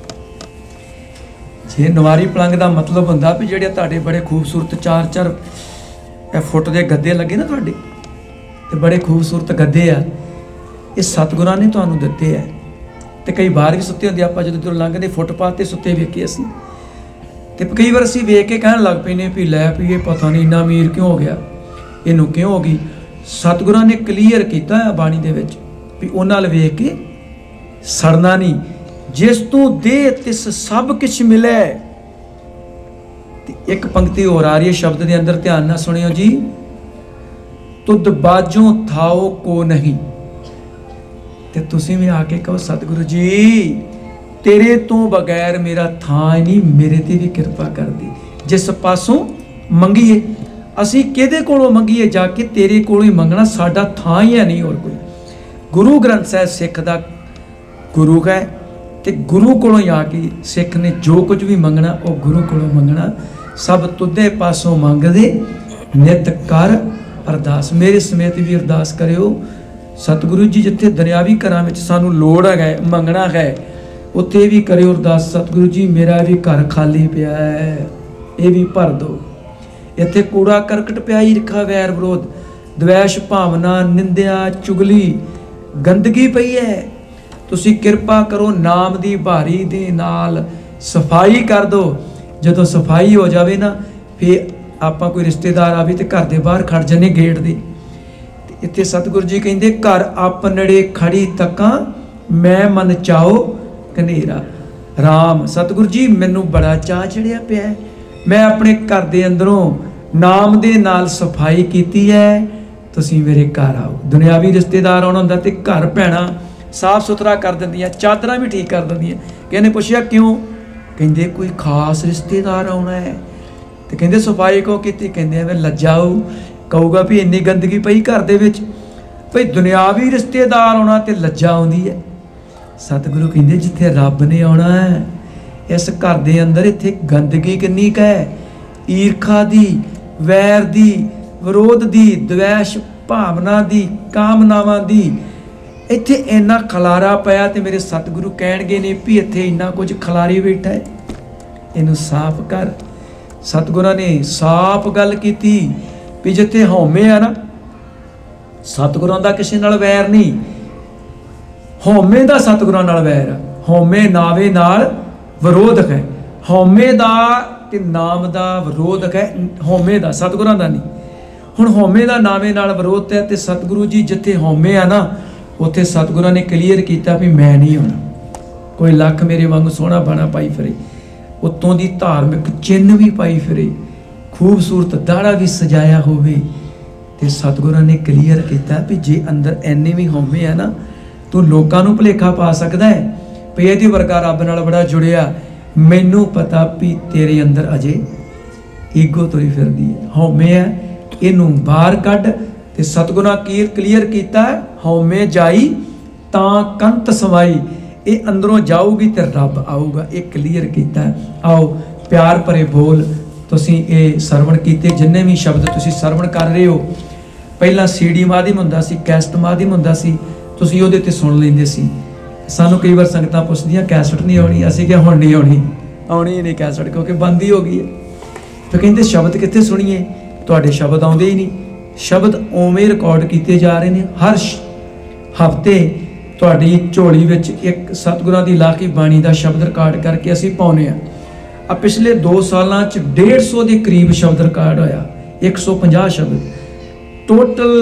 ਜੇ ਨਵਾਰੀ ਪਲੰਘ ਦਾ ਮਤਲਬ ਹੁੰਦਾ ਵੀ ਜਿਹੜੇ ਤੁਹਾਡੇ ਬੜੇ ਖੂਬਸੂਰਤ ਚਾਰ ਚਾਰ ਇਹ ਫੁੱਟ ਦੇ ਗੱਦੇ ਲੱਗੇ ਨਾ ਤੁਹਾਡੇ ਤੇ ਬੜੇ ਖੂਬਸੂਰਤ ਗੱਦੇ ਆ, ਇਹ ਸਤਿਗੁਰਾਂ ਨੇ ਤੁਹਾਨੂੰ ਦਿੱਤੇ ਆ। ਤੇ ਕਈ ਵਾਰ ਵੀ ਸੁੱਤੇ ਹੁੰਦੇ ਆਪਾਂ ਜਦੋਂ ਜਦੋਂ ਲੰਘਦੇ ਫੁੱਟਪਾਥ ਤੇ ਸੁੱਤੇ ਵੇਖੇ ਅਸੀਂ, ਤੇ ਕਈ ਵਾਰ ਅਸੀਂ ਵੇਖ ਕੇ ਕਹਿਣ ਲੱਗ ਪੈਨੇ ਵੀ ਲੈ ਵੀ ਇਹ ਪਤਾ ਨਹੀਂ ਇੰਨਾ ਅਮੀਰ ਕਿਉਂ ਹੋ ਗਿਆ, ਇਹਨੂੰ ਕਿਉਂ ਹੋ ਗਈ। ਸਤਿਗੁਰਾਂ ਨੇ ਕਲੀਅਰ ਕੀਤਾ ਹੈ ਬਾਣੀ ਦੇ ਵਿੱਚ ਵੀ ਉਹਨਾਂ ਵੱਲ ਵੇਖ ਕੇ ਸੜਨਾ ਨਹੀਂ। ਜਿਸ ਤੂੰ ਦੇ ਤਿਸ ਸਭ ਕੁਛ ਮਿਲੇ। ਤੇ ਇੱਕ ਪੰਕਤੀ ਹੋਰ ਆ ਰਹੀ ਹੈ ਸ਼ਬਦ ਦੇ ਅੰਦਰ, ਧਿਆਨ ਨਾਲ ਸੁਣਿਓ ਜੀ। ਤੁਧ ਬਾਝੋਂ ਥਾਓ ਕੋ ਨਹੀਂ। ਤੇ ਤੁਸੀਂ ਵੀ ਆ ਕੇ ਕਹੋ ਸਤਿਗੁਰੂ ਜੀ तेरे तो बगैर मेरा थां नहीं, मेरे ते भी कृपा कर दी। जिस पासों मंगीए असी किहदे कोलों मंगीए जाके, तेरे कोलों ही मंगना, साडा थां ही है नहीं और कोई। गुरु ग्रंथ साहिब सिख दा गुरु है ते गुरु कोलों ही आके सिख ने जो कुछ भी मंगना वो गुरु कोलों मंगना। सब तुदे पासों मंगदे नित कर अरदास। मेरे समेत भी अरदास करियो सतगुरु जी, जिथे दुनियावी घरां विच सानूं लोड़ है मंगना है उत्थे भी करियो अरदास, सतगुरु जी मेरा भी घर खाली पिया है, ये भी भर दो। इत्थे कूड़ा करकट पिया, ईर्खा वैर विरोध द्वैश भावना निंदिया चुगली गंदगी पई है। तुसी किरपा करो नाम दी भारी दे नाल सफाई कर दो। जदों सफाई हो जावे ना फिर आपां कोई रिश्तेदार आवे ते घर दे बाहर खड़ जाने गेट दे। इत्थे सतगुरु जी कहिंदे घर अपनड़े खड़ी तकां मैं मन चाओ कनेरा। राम सतगुरु जी मैनू बड़ा चाह चढ़िया पिया, मैं अपने घर दे अंदरों नाम दे नाल सफाई कीती है, तुसीं मेरे घर आओ। दुनियावी रिश्तेदार आउणा हुंदा ते घर भैणां साफ सुथरा कर दिंदियां, चादरां भी ठीक कर दिंदियां। कहने पुछया क्यों? कहंदे कोई खास रिश्तेदार आउणा है ते कहंदे सफाई क्यों कीती? कहंदे मैं लज्जाऊ कहूगा भी इन्नी गंदगी पई घर दे विच, भई दुनियावी रिश्तेदार आउणा ते लज्जा आउंदी है। सतगुरु कहंदे जिथे रब ने आउणा है इस घर दे अंदर इत्थे गंदगी किन्नी क है, ईर्खा दी वैर दी विरोध दी द्वैश भावना दी कामनावां दी, इत्थे इन्ना खलारा पिया। ते मेरे सतगुरु कहणगे ने भी इत्थे इन्ना कुछ खलारी बैठा है, इनू साफ कर। सतगुरां ने साफ गल कीती भी जिथे हौमे आ ना, सतगुरां दा किसे नाल वैर नहीं, हौमे दा सतगुरां नाल वैर है। हौमे नावे नाल विरोध है, हौमे दा ते नाम दा विरोध है, हौमे दा सतगुरां दा नहीं। हुण हौमे दा नावे नाल विरोध है ते सतगुरु जी जिथे हौमे आ ना उत्थे सतगुरां ने क्लीयर कीता भी मैं नहीं होना। कोई लख मेरे वांगू सोहना बाणा पाई फिरे, उत्तों दी धार्मिक चिन्ह भी पाई फिरे, खूबसूरत दाड़ा भी सजाया होवे, ते सतगुरां ने क्लीयर कीता भी जे अंदर इन्ने भी हौमे आ ना तू लोकां नूं भुलेखा पा सकदा है भी इहदे वर्गा रब नाल बड़ा जुड़िया। मैनू पता भी तेरे अंदर अजे ईगो तुरी फिरदी है, हौमे है, इनू बाहर कढ। ते सतगुरां कीर क्लीयर कीता हौमे जाई तां कंत समाई, ये अंदरों जाऊगी ते रब आऊगा, ये क्लीयर कीता। आओ प्यार भरे बोल तुसीं ये सरवण कीते, जिन्ने भी शब्द तुसीं सरवण कर रहे हो। पहला सीडी माध्यम हुंदा सी, कैसट माध्यम हुंदा सी, तुसीं ਉਹਦੇ ਤੇ सुन लेंदे सी। सानू कई बार संगतां पुछदियां कैसट नहीं आउणी, असीं कि हुण नहीं आउणी, आउणी ही नहीं कैसट क्योंकि बंद ही हो गई है। तो कहंदे शब्द कित्थे सुणीए, तुहाडे शब्द आउंदे ही नहीं। शब्द उवें रिकॉर्ड कीते जा रहे हैं, हर हफ्ते तुहाडी झोली विच एक सतगुरां दी लाखी बाणी दा शब्द रिकॉर्ड करके असीं पाउने आ। आ पिछले दो सालां च डेढ़ सौ के करीब शब्द रिकॉर्ड होया, एक सौ पचास शब्द टोटल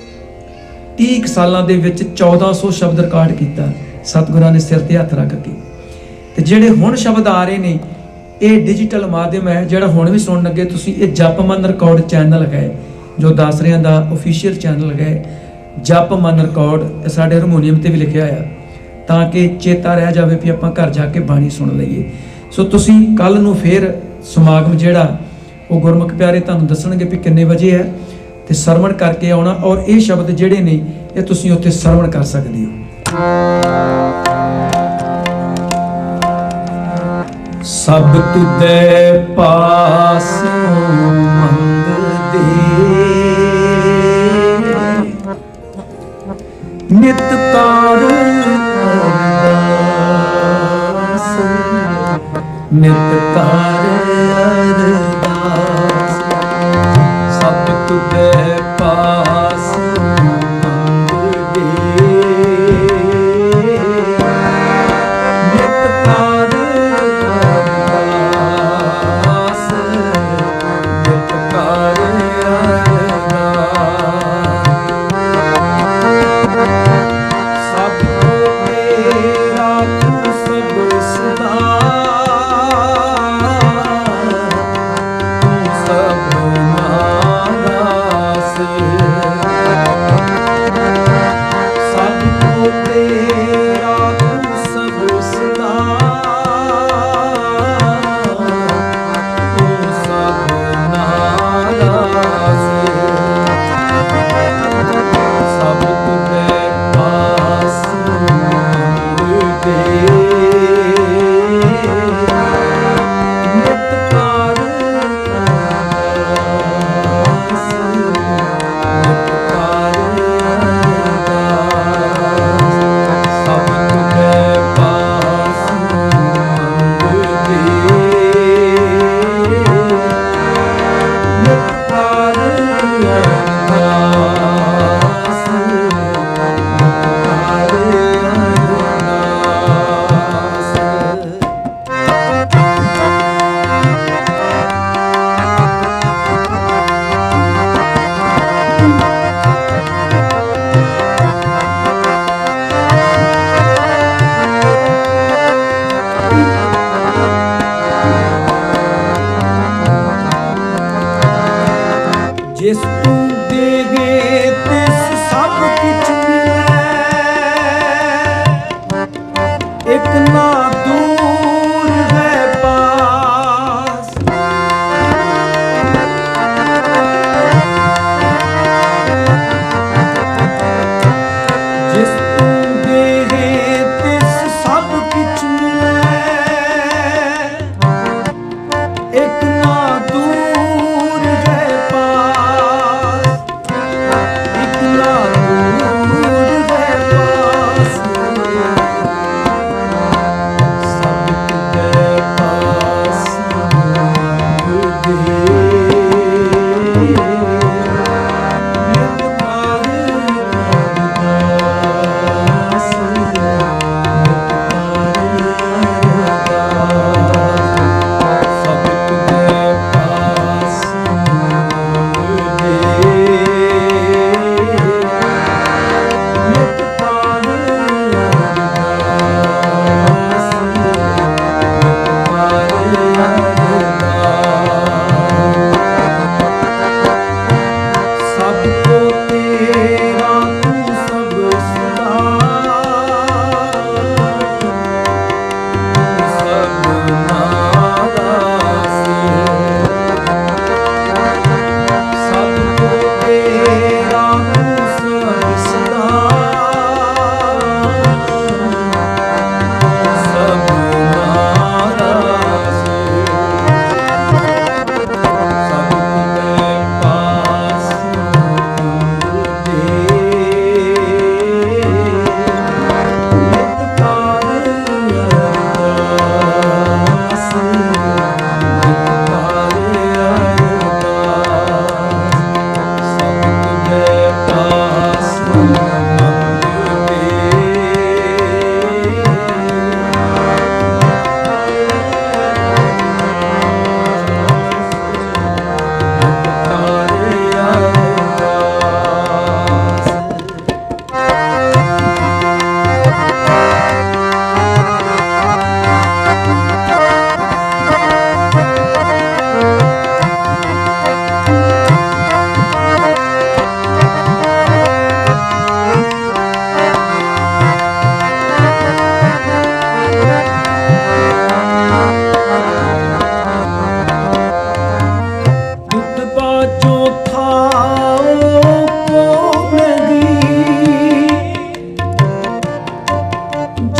तीह सालों के चौदह सौ शब्द रिकॉर्ड किया सतगुरां ने सिर ते हथ रख के। ते जिहड़े हुण शब्द आ रहे हैं ये डिजिटल माध्यम है, जिहड़ा हुण भी सुन लगे तुसीं, ये जप मन रिकॉर्ड चैनल है जो दस रहा दा ऑफिशियल चैनल है। जप मन रिकॉर्ड साडे हारमोनीयम ते भी लिखिया है ताकि चेता रह जाए भी आपां घर जाके बाणी सुन लईए। सो तुसीं कल नूं फिर समागम जिहड़ा वो गुरमुख प्यारे तुहानूं दसणगे भी किन्ने वजे है ते सरवण करके आउणा। और ये शब्द जिहड़े ने ये तुसीं उत्थे सरवण कर सकदे हो। सब तुदे पास मंगदे नित कार अरदास, नित कार अरदास। सब तुदे पास मंगदे नित कार अरदास, नित कार अरदास। सब तेरा तू सब सदा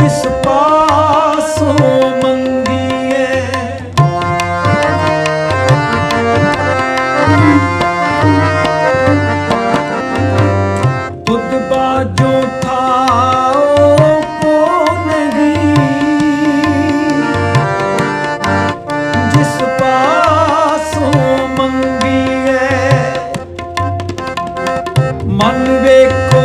जिस पासों मंगिए तुद बाजो था को नहीं जिस पासों मंगिए मन वेखो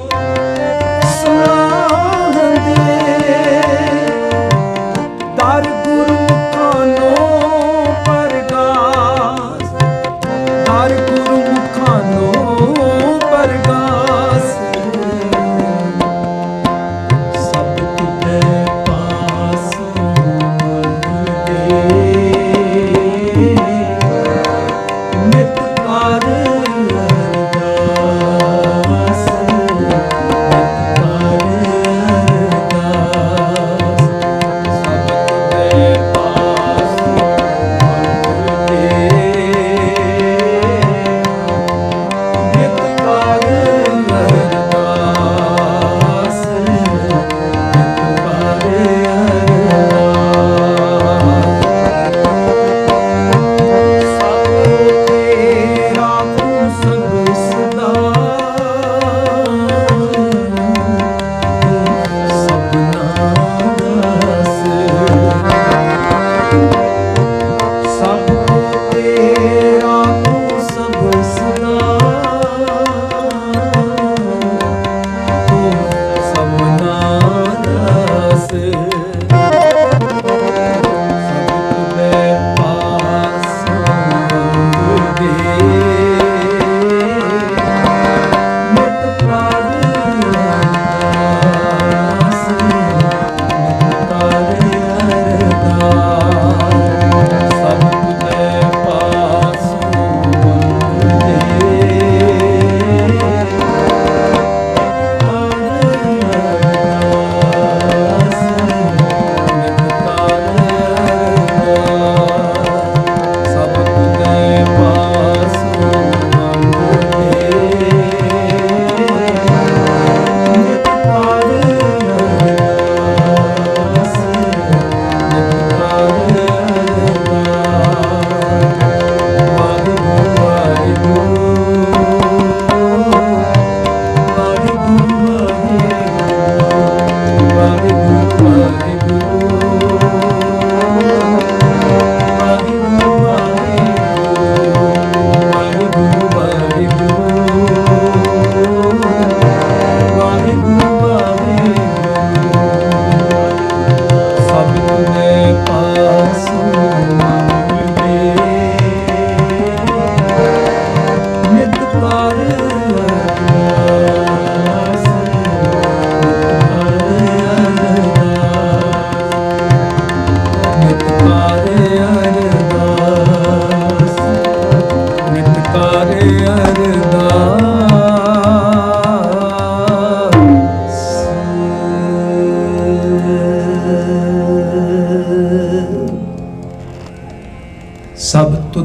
dar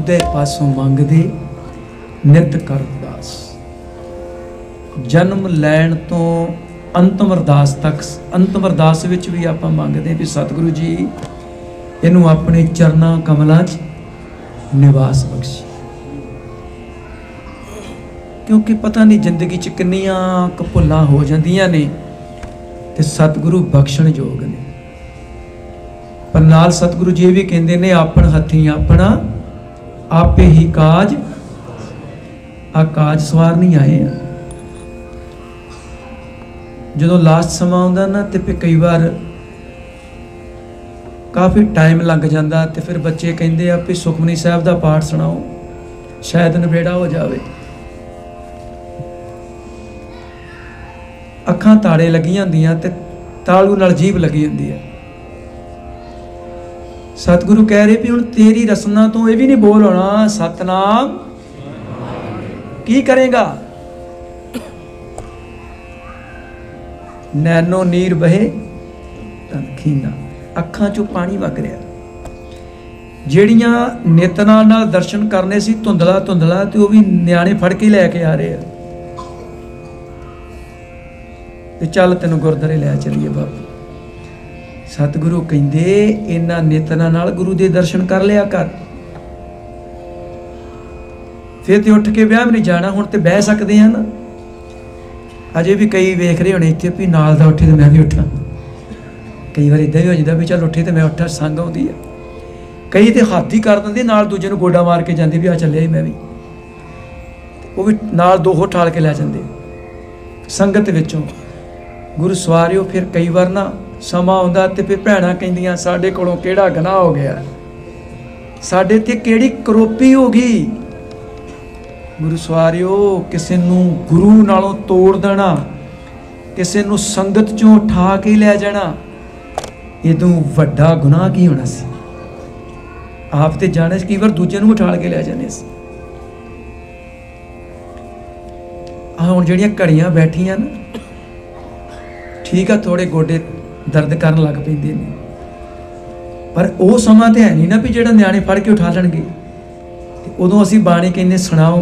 उदय पासों मंगदे नित कर अरदास। जन्म लैण तो अंतिम अरदास तक, अंतिम अरदास विच भी आपां मंगदे भी सतगुरु जी इनू अपने चरना कमलों च निवास बख्शी, क्योंकि पता नहीं जिंदगी च किन्नियां क भुल्लां हो जांदियां ने ते सतगुरु बख्शण योग ने। पर नाल सतगुरु जी भी कहते ने आपन हथी अपना आपे ही काज, आ काज सवार नहीं आए हैं। जो लास्ट समा आउंदा ना तो फिर कई बार काफ़ी टाइम लग जाता, तो फिर बच्चे कहते हैं भी सुखमनी साहब का पाठ सुनाओ शायद नबेड़ा हो जाए। अखां ताड़े लगियां होंदियां ते तालू नाल जीभ लगी होंदी है। सतगुरु कह रहे भी हुण तेरी रसना तो यह भी नहीं बोल होना सतनाम की करेगा। नैनो नीर बहे तन खीना, अखां चों पानी वग रहा। ਜਿਹੜੀਆਂ नेतना नाल दर्शन करने सी धुंधला धुंधला ते वो भी न्याणे फड़ के लैके आ रहे हैं। ते चल तेन गुरद्वारे लै चलीए बाबू। सतगुरु कहते इन्हां नेतना नाल गुरु दे दर्शन कर लिया कर, फिर तो उठ के ब्याह नहीं जाना, हुण ते बह सकते हैं ना। अजे भी कई वेख रहे होने इत्थे भी नाल दा उठे तो मैं भी उठा। कई बार इदां भी हो जाता भी चल उठे तो मैं उठा, संग आउंदी है। कई तो हत्थ ही कर देंदे, नाल दूजे नूं गोडा मार के जांदे भी आ चलिया ही मैं भी, वो भी नाल दो हो ठाल के लै जांदे संगत विचों। गुरु सवारियो फिर कई बार ना समा आउंदा ते फिर भैणां कहंदियां साडे कोलों किहड़ा गुनाह हो गया, साडे ते किहड़ी करोपी हो गई। गुरु सवारियो किसी नूं गुरु नालों तोड़ देना, किसी नूं संगत चों उठा के लै जाना, इदों वड्डा गुनाह की होना सी। आप तो जाने कई बार दूजे नूं उठा के लै जाने सी। आ हुण जिहड़ियां घड़ियां बैठियां ना, ठीक है थोड़े गोडे दर्द करन लग पैंदे ने, पर वो समा तो है नहीं ना भी जिहड़ा न्याणे फड़ के उठा लैणगे। उदों असीं बाणी कहने सुणाओ,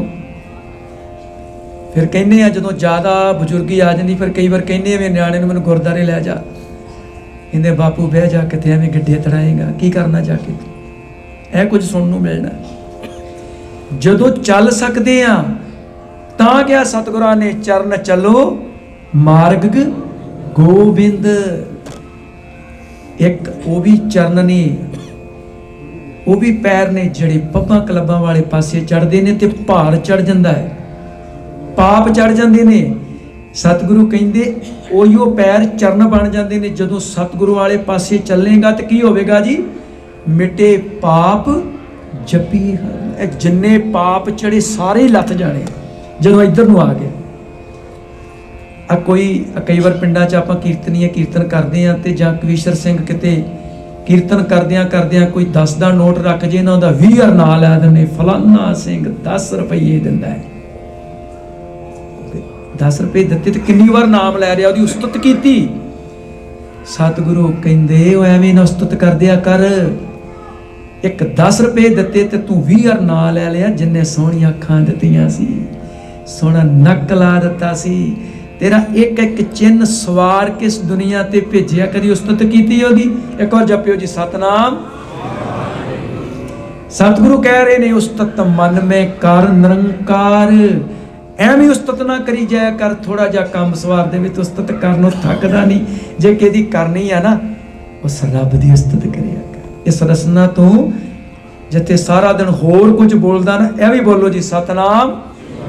फिर कहने आ जदों ज़्यादा बजुर्गी आ जाती फिर कई बार कहने भी न्याणे नूं मैनूं गुरद्वारे लै जा, कहंदे बापू बह जा किते एवें गड्ढे तड़ाएगा, की करना जाके ऐ कुछ सुनने नूं मिलना। जदों चल सकते हैं तां क्या सतगुरां ने चरण चलो मार्ग गोबिंद। एक वो भी चरण ने, वो भी पैर ने जिहड़े पब्बां क्लबां वाले पासे चढ़ते हैं तो भार चढ़ जाता है, पाप चढ़ जाते हैं। सतगुरु कहते उहिओ पैर चरण बन जाते हैं। जदों सतगुरु वाले पासे चलेगा तो की होवेगा जी, मिटे पाप जपी हर। जिन्ने पाप चढ़े सारे ही लथ जाने जदों इधर नूं आ गया। आ कोई कई बार पिंडां च आपां कीर्तनीय कीर्तन करते हैं तो जां कवीशर सिंह किते कीर्तन करदियां करदियां कोई दस का नोट रख जे ना उहदा बीस ना लै दिंदे, फलाना सिंह दस रुपये दिंदा है। दस रुपये दिते तो किन्नी बार नाम लै रहा, उहदी उस्तत कीती। सतगुरु कहंदे एवें ना उस्तत कर दिया कर। एक दस रुपये दिते तो तू बीस ना लै लिया, जिन्ने सोहणियां अखां दित्तियां सी, सोहना नक ला दिता सी, तेरा एक एक चिन्ह सवार के इस दुनिया ते भेजिया, कदी उस्तत कीती ओदी। एक और जपियो जी सतनाम। सतगुरु कह रहे ने उस्तत मन में कर निरंकार। एवं उस्तत ना करी जाया कर, थोड़ा जा काम सवार दे तो उस्तत करनों थकदा नहीं। जे किहदी करनी है ना उस रब दी उस्तत करिया कर। इस रसना तो जिथे सारा दिन होर कुछ बोलदा ना, यह भी बोलो जी सतनाम।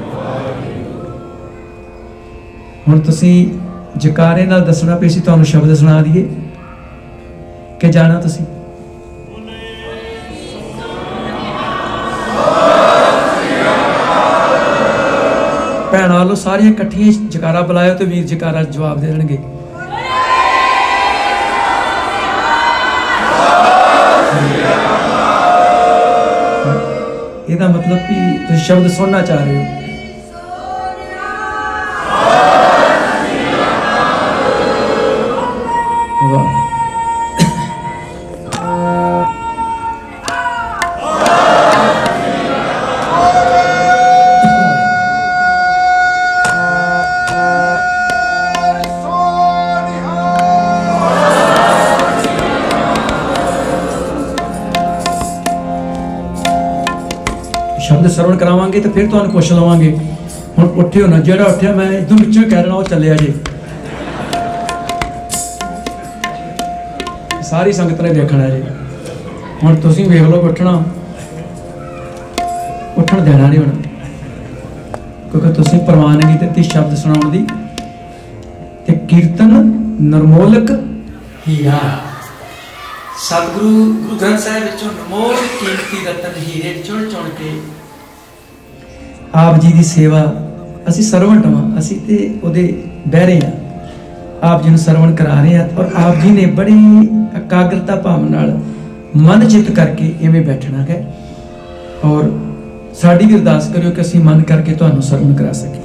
हुण तुसीं जकारे नाल दसना पे असीं तुहानूं शब्द सुना दईए कि जाना तुसीं? भैणां वालों सारियां इकट्ठियां जकारा बुलायो तो वीर जकारा जवाब दे देणगे। ਇਹਦਾ मतलब भी तुसीं शब्द सुनना चाह रहे हो। शब्द श्रवण करावांगे तो फिर तुहानूं पुछ लवांगे। हुण उठिओ ना, जिहड़ा उठिआ मैं एकदम विचों कह देना वो चलिया जी। सारी संगत ने देखना जी। हुण तुसीं वेख लो, उठना उठण देना नहीं होना, क्योंकि तुसीं प्रवानगी दित्ती शब्द सुनाउण दी ते कीर्तन नरमोलक हीरा। सतगुरु गुरु ग्रंथ साहिब विचों अनमोल कीमती रतन हीरे चुन चुन के आप जी की सेवा असी सरवंट वां, असी ते उहदे बहरे हां, आप जी नूं सरवण करा रहे हैं। और आप जी ने बड़ी एकाग्रता भाव नाल मन चित करके इवें बैठना है। और साडी भी अरदास करियो कि असीं मन करके तुहानूं सरवण करा सकीए।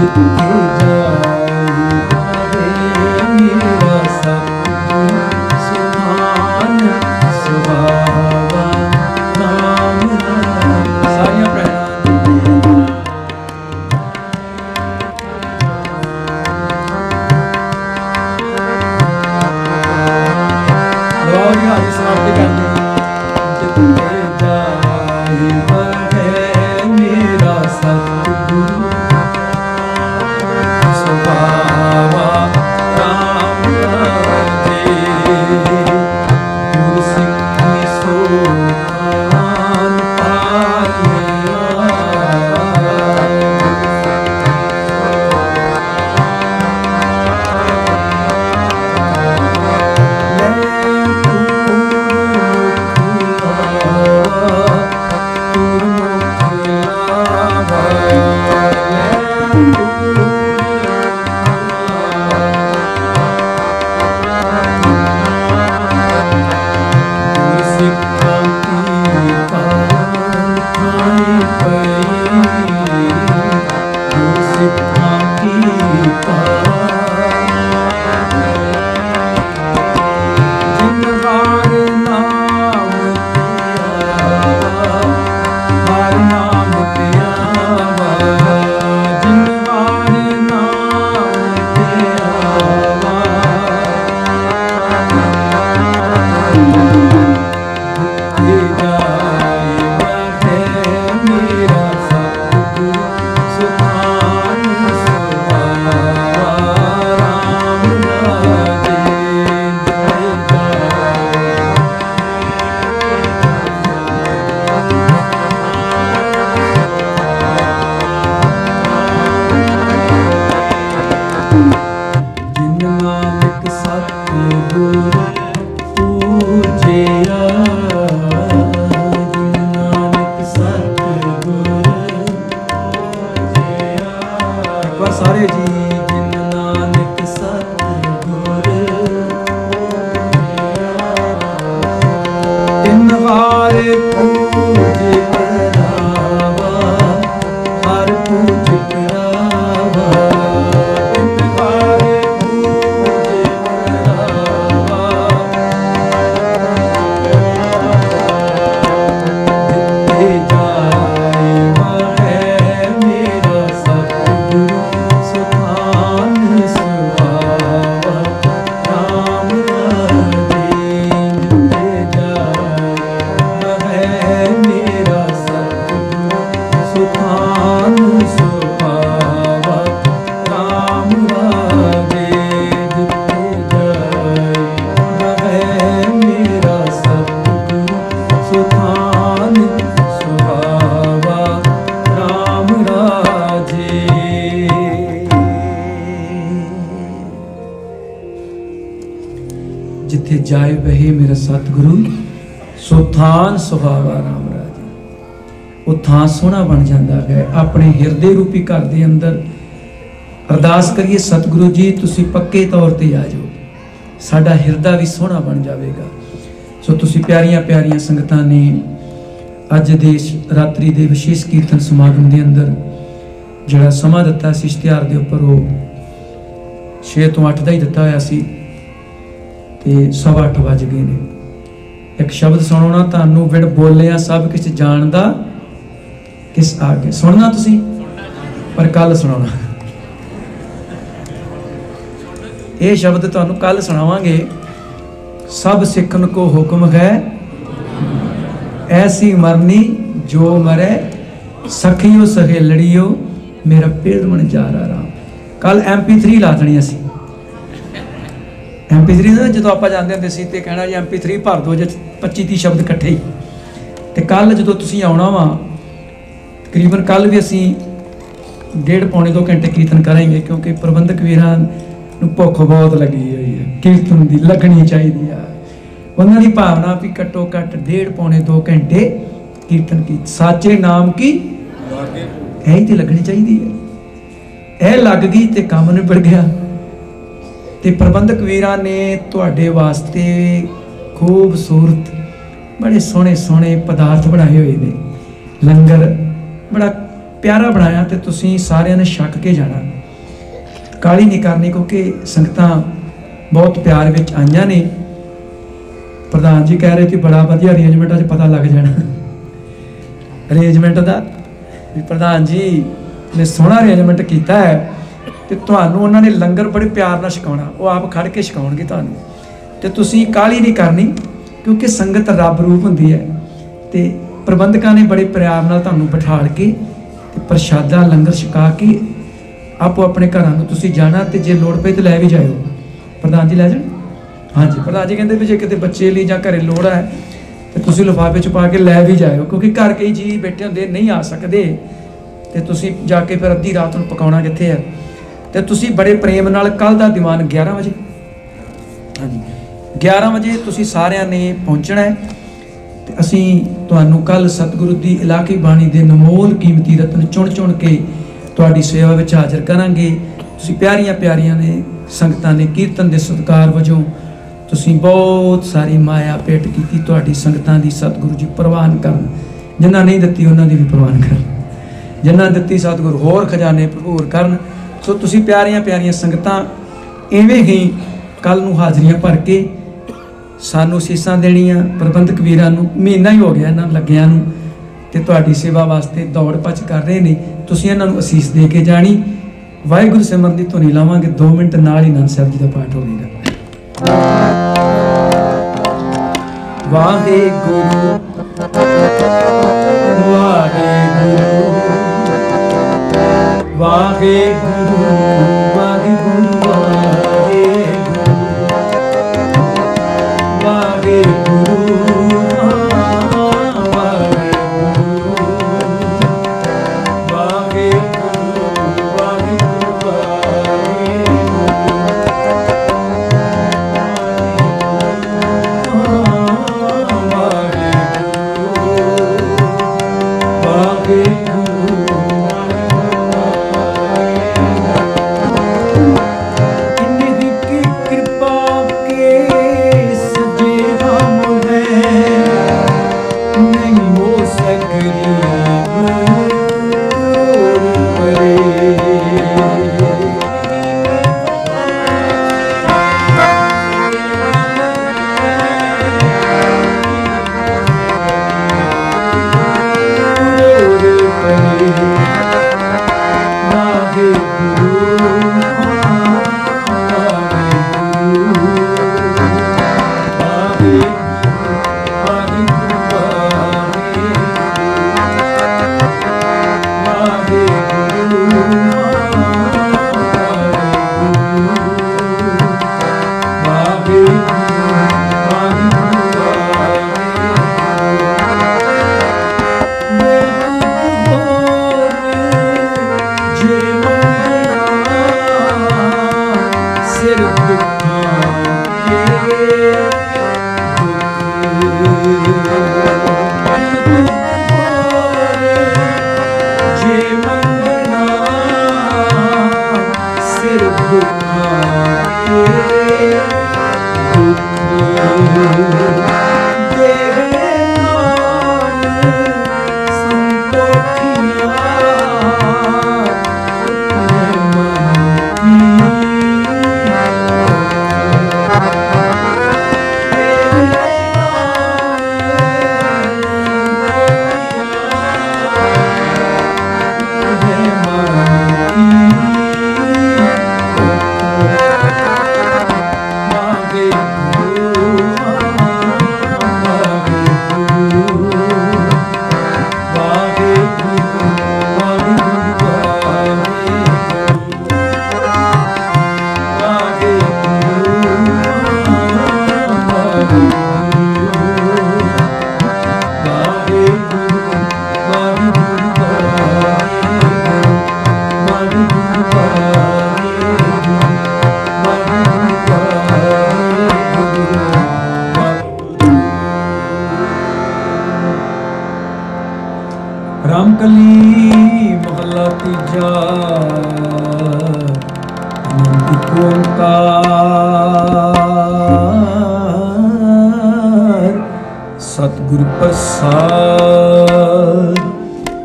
जिथे जाए बहे मेरा सतगुरु सो थान सुहावा राम राजे। वो थान सोहना बन जाता है। अपने हिरदे रूपी घर के अंदर अरदास करिए, सतगुरु जी तुसी पक्के तौर पर आ जाओ, साडा हिरदा भी सोहना बन जाएगा। सो तुसी प्यारियां प्यारियां संगतां ने अज दे रात्रि दे विशेष कीर्तन समागम के अंदर जिहड़ा समा दिता सी इश्तिहार के उपर वो छे तो अठ का ही दिता होया सी ते सवा अठ बज गए ने। एक शब्द सुनो ना, तुहानू विड़ बोलिया सब किछ जानदा किस आगे। सुनना तुसी पर कल सुनाना। ये शब्द तुहानू कल सुनावांगे। सब सिखन को हुक्म है ऐसी मरनी जो मरे, सखियो सहेलड़ियो मेरा पेड़ मन जा रहा राम। कल एम पी थ्री ला देनी असी। एम पी थ्री जो आप जाते होंगे सी तो कहना जी एम पी थ्री भर दो जो पच्ची तीस शब्द इकट्ठे ही। तो कल जो तुम आना वा तकरीबन कल भी असी डेढ़ पौने दो घंटे कीर्तन करेंगे, क्योंकि प्रबंधक वीरां नूं भुख बहुत लगी हुई है, कीर्तन की लगनी चाहिए। उन्होंने भावना भी घट्टो घट्ट डेढ़ पौने दो घंटे कीर्तन की साचे नाम की यही तो लगनी चाहिए है। यह लग गई तो काम निबड़ गया। तो प्रबंधक वीरां ने तुहाडे वास्ते खूबसूरत बड़े सोहने सोहने पदार्थ बनाए हुए ने। लंगर बड़ा प्यारा बनाया तो तुसीं सारिਆਂ ने छक के जाना, काली नहीं करनी, क्योंकि संगतां बहुत प्यार विच आईयां ने। प्रधान जी कह रहे थे बड़ा वधिया अरेंजमेंट, अज पता लग जाना अरेंजमेंट का भी प्रधान जी ने सोहना अरेंजमेंट किया है। तो तुहानूं उन्होंने लंगर बड़े प्यार नाल छकाउणा, वो आप खड़ के छकाउणगे तुहानूं, ते तुसीं काली नहीं करनी, क्योंकि संगत रब रूप हुंदी है। तो प्रबंधकां ने बड़े प्यार नाल तुहानूं बिठाल के ते प्रशादा लंगर छका के आपो अपने घरां नूं तुसीं जाना। तो जे लोड़ पे तो लै भी जाओ, प्रधान जी लै जाण। हाँ जी, प्रधान जी कहते भी जे किते बच्चे लिए जां घरे लोड़ है तो तुसीं लिफाफे च पा के लै भी जाओ, क्योंकि घर कई जी बैठे होंदे नहीं आ सकते, तो तुसीं जाके फिर अद्धी रात नूं पकाउणा कित्थे है। तो तुसीं बड़े प्रेम नाल कल दा दीवान ग्यारह बजे, हाँ जी ग्यारह बजे तुसीं सारिਆਂ ने पहुँचना है। तो असीं तुहानूं कल सतगुरु दी इलाकी बाणी दे अनमोल कीमती रतन चुन चुन के तुहाडी सेवा विच हाज़र करांगे। तुसीं प्यारियां प्यारियां ने संगतां ने कीर्तन दे सत्कार वजों तुसीं बहुत सारी माया भेंट कीती। तुहाडी संगतां दी सतगुरु जी प्रवान करन, जिन्हां नहीं दित्ती उन्हां दी भी प्रवान करन, जिन्हां दित्ती सतगुरु होर खजाने भरपूर करन। सो तुसीं प्यारियां प्यारियां संगतां इवें ही कल नूं हाज़रियां भर के सानू सीसां देणियां। प्रबंधक वीरां नूं महीना ही हो गया इन्हां लग्गियां नूं, ते तुहाडी सेवा वास्ते दौड़ भज कर रहे ने, तुसीं इन्हां नूं असीस दे के जाणी। वाहिगुरू सिमरन दी धुनी लावांगे, दो मिनट नाल ही आनंद साहिब जी दा पाठ होवेगा। वाहिगुरू वाहिगुरू वाहिगुरू वाहिगुरू वाहिगुरू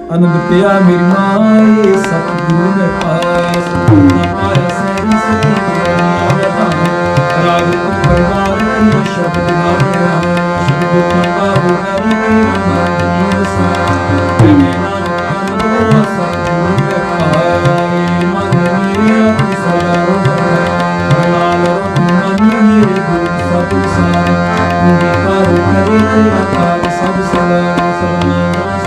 आनंद पिया मेरी माए सतगुरु ने पाया सतगुरु ना पाया सैरी सतगुरु नावे धाम राग परिवार की शब्द गावे शब्द कंगा बुहारी तेरा नाम सा प्रेमे नानक आनंद हुआ सतगुरु ने पाया मन मेरा तू सदा रोगा नाल मन मेरे दुख सब सारे अंगीकार करे तेरा काज सब सदा सदा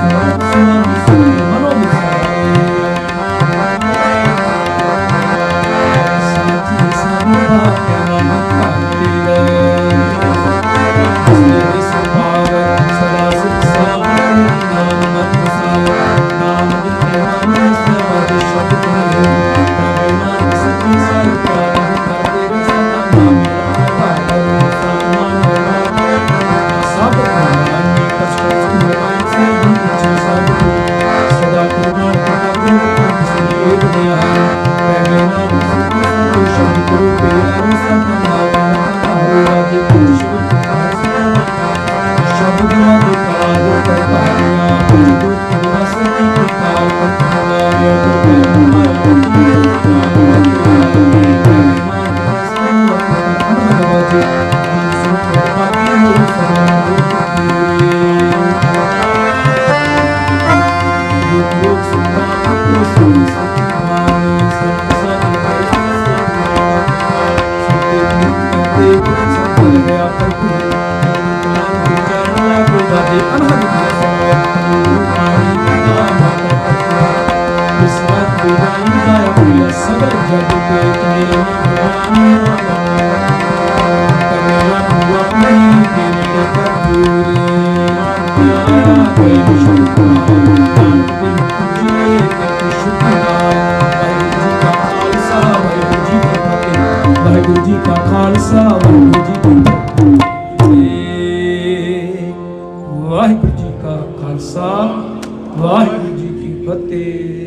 वाहिगुरु जी का खालसा वाहिगुरु जी की फतेह। वाहिगुरु जी का खालसा वाहिगुरु जी की फतेह।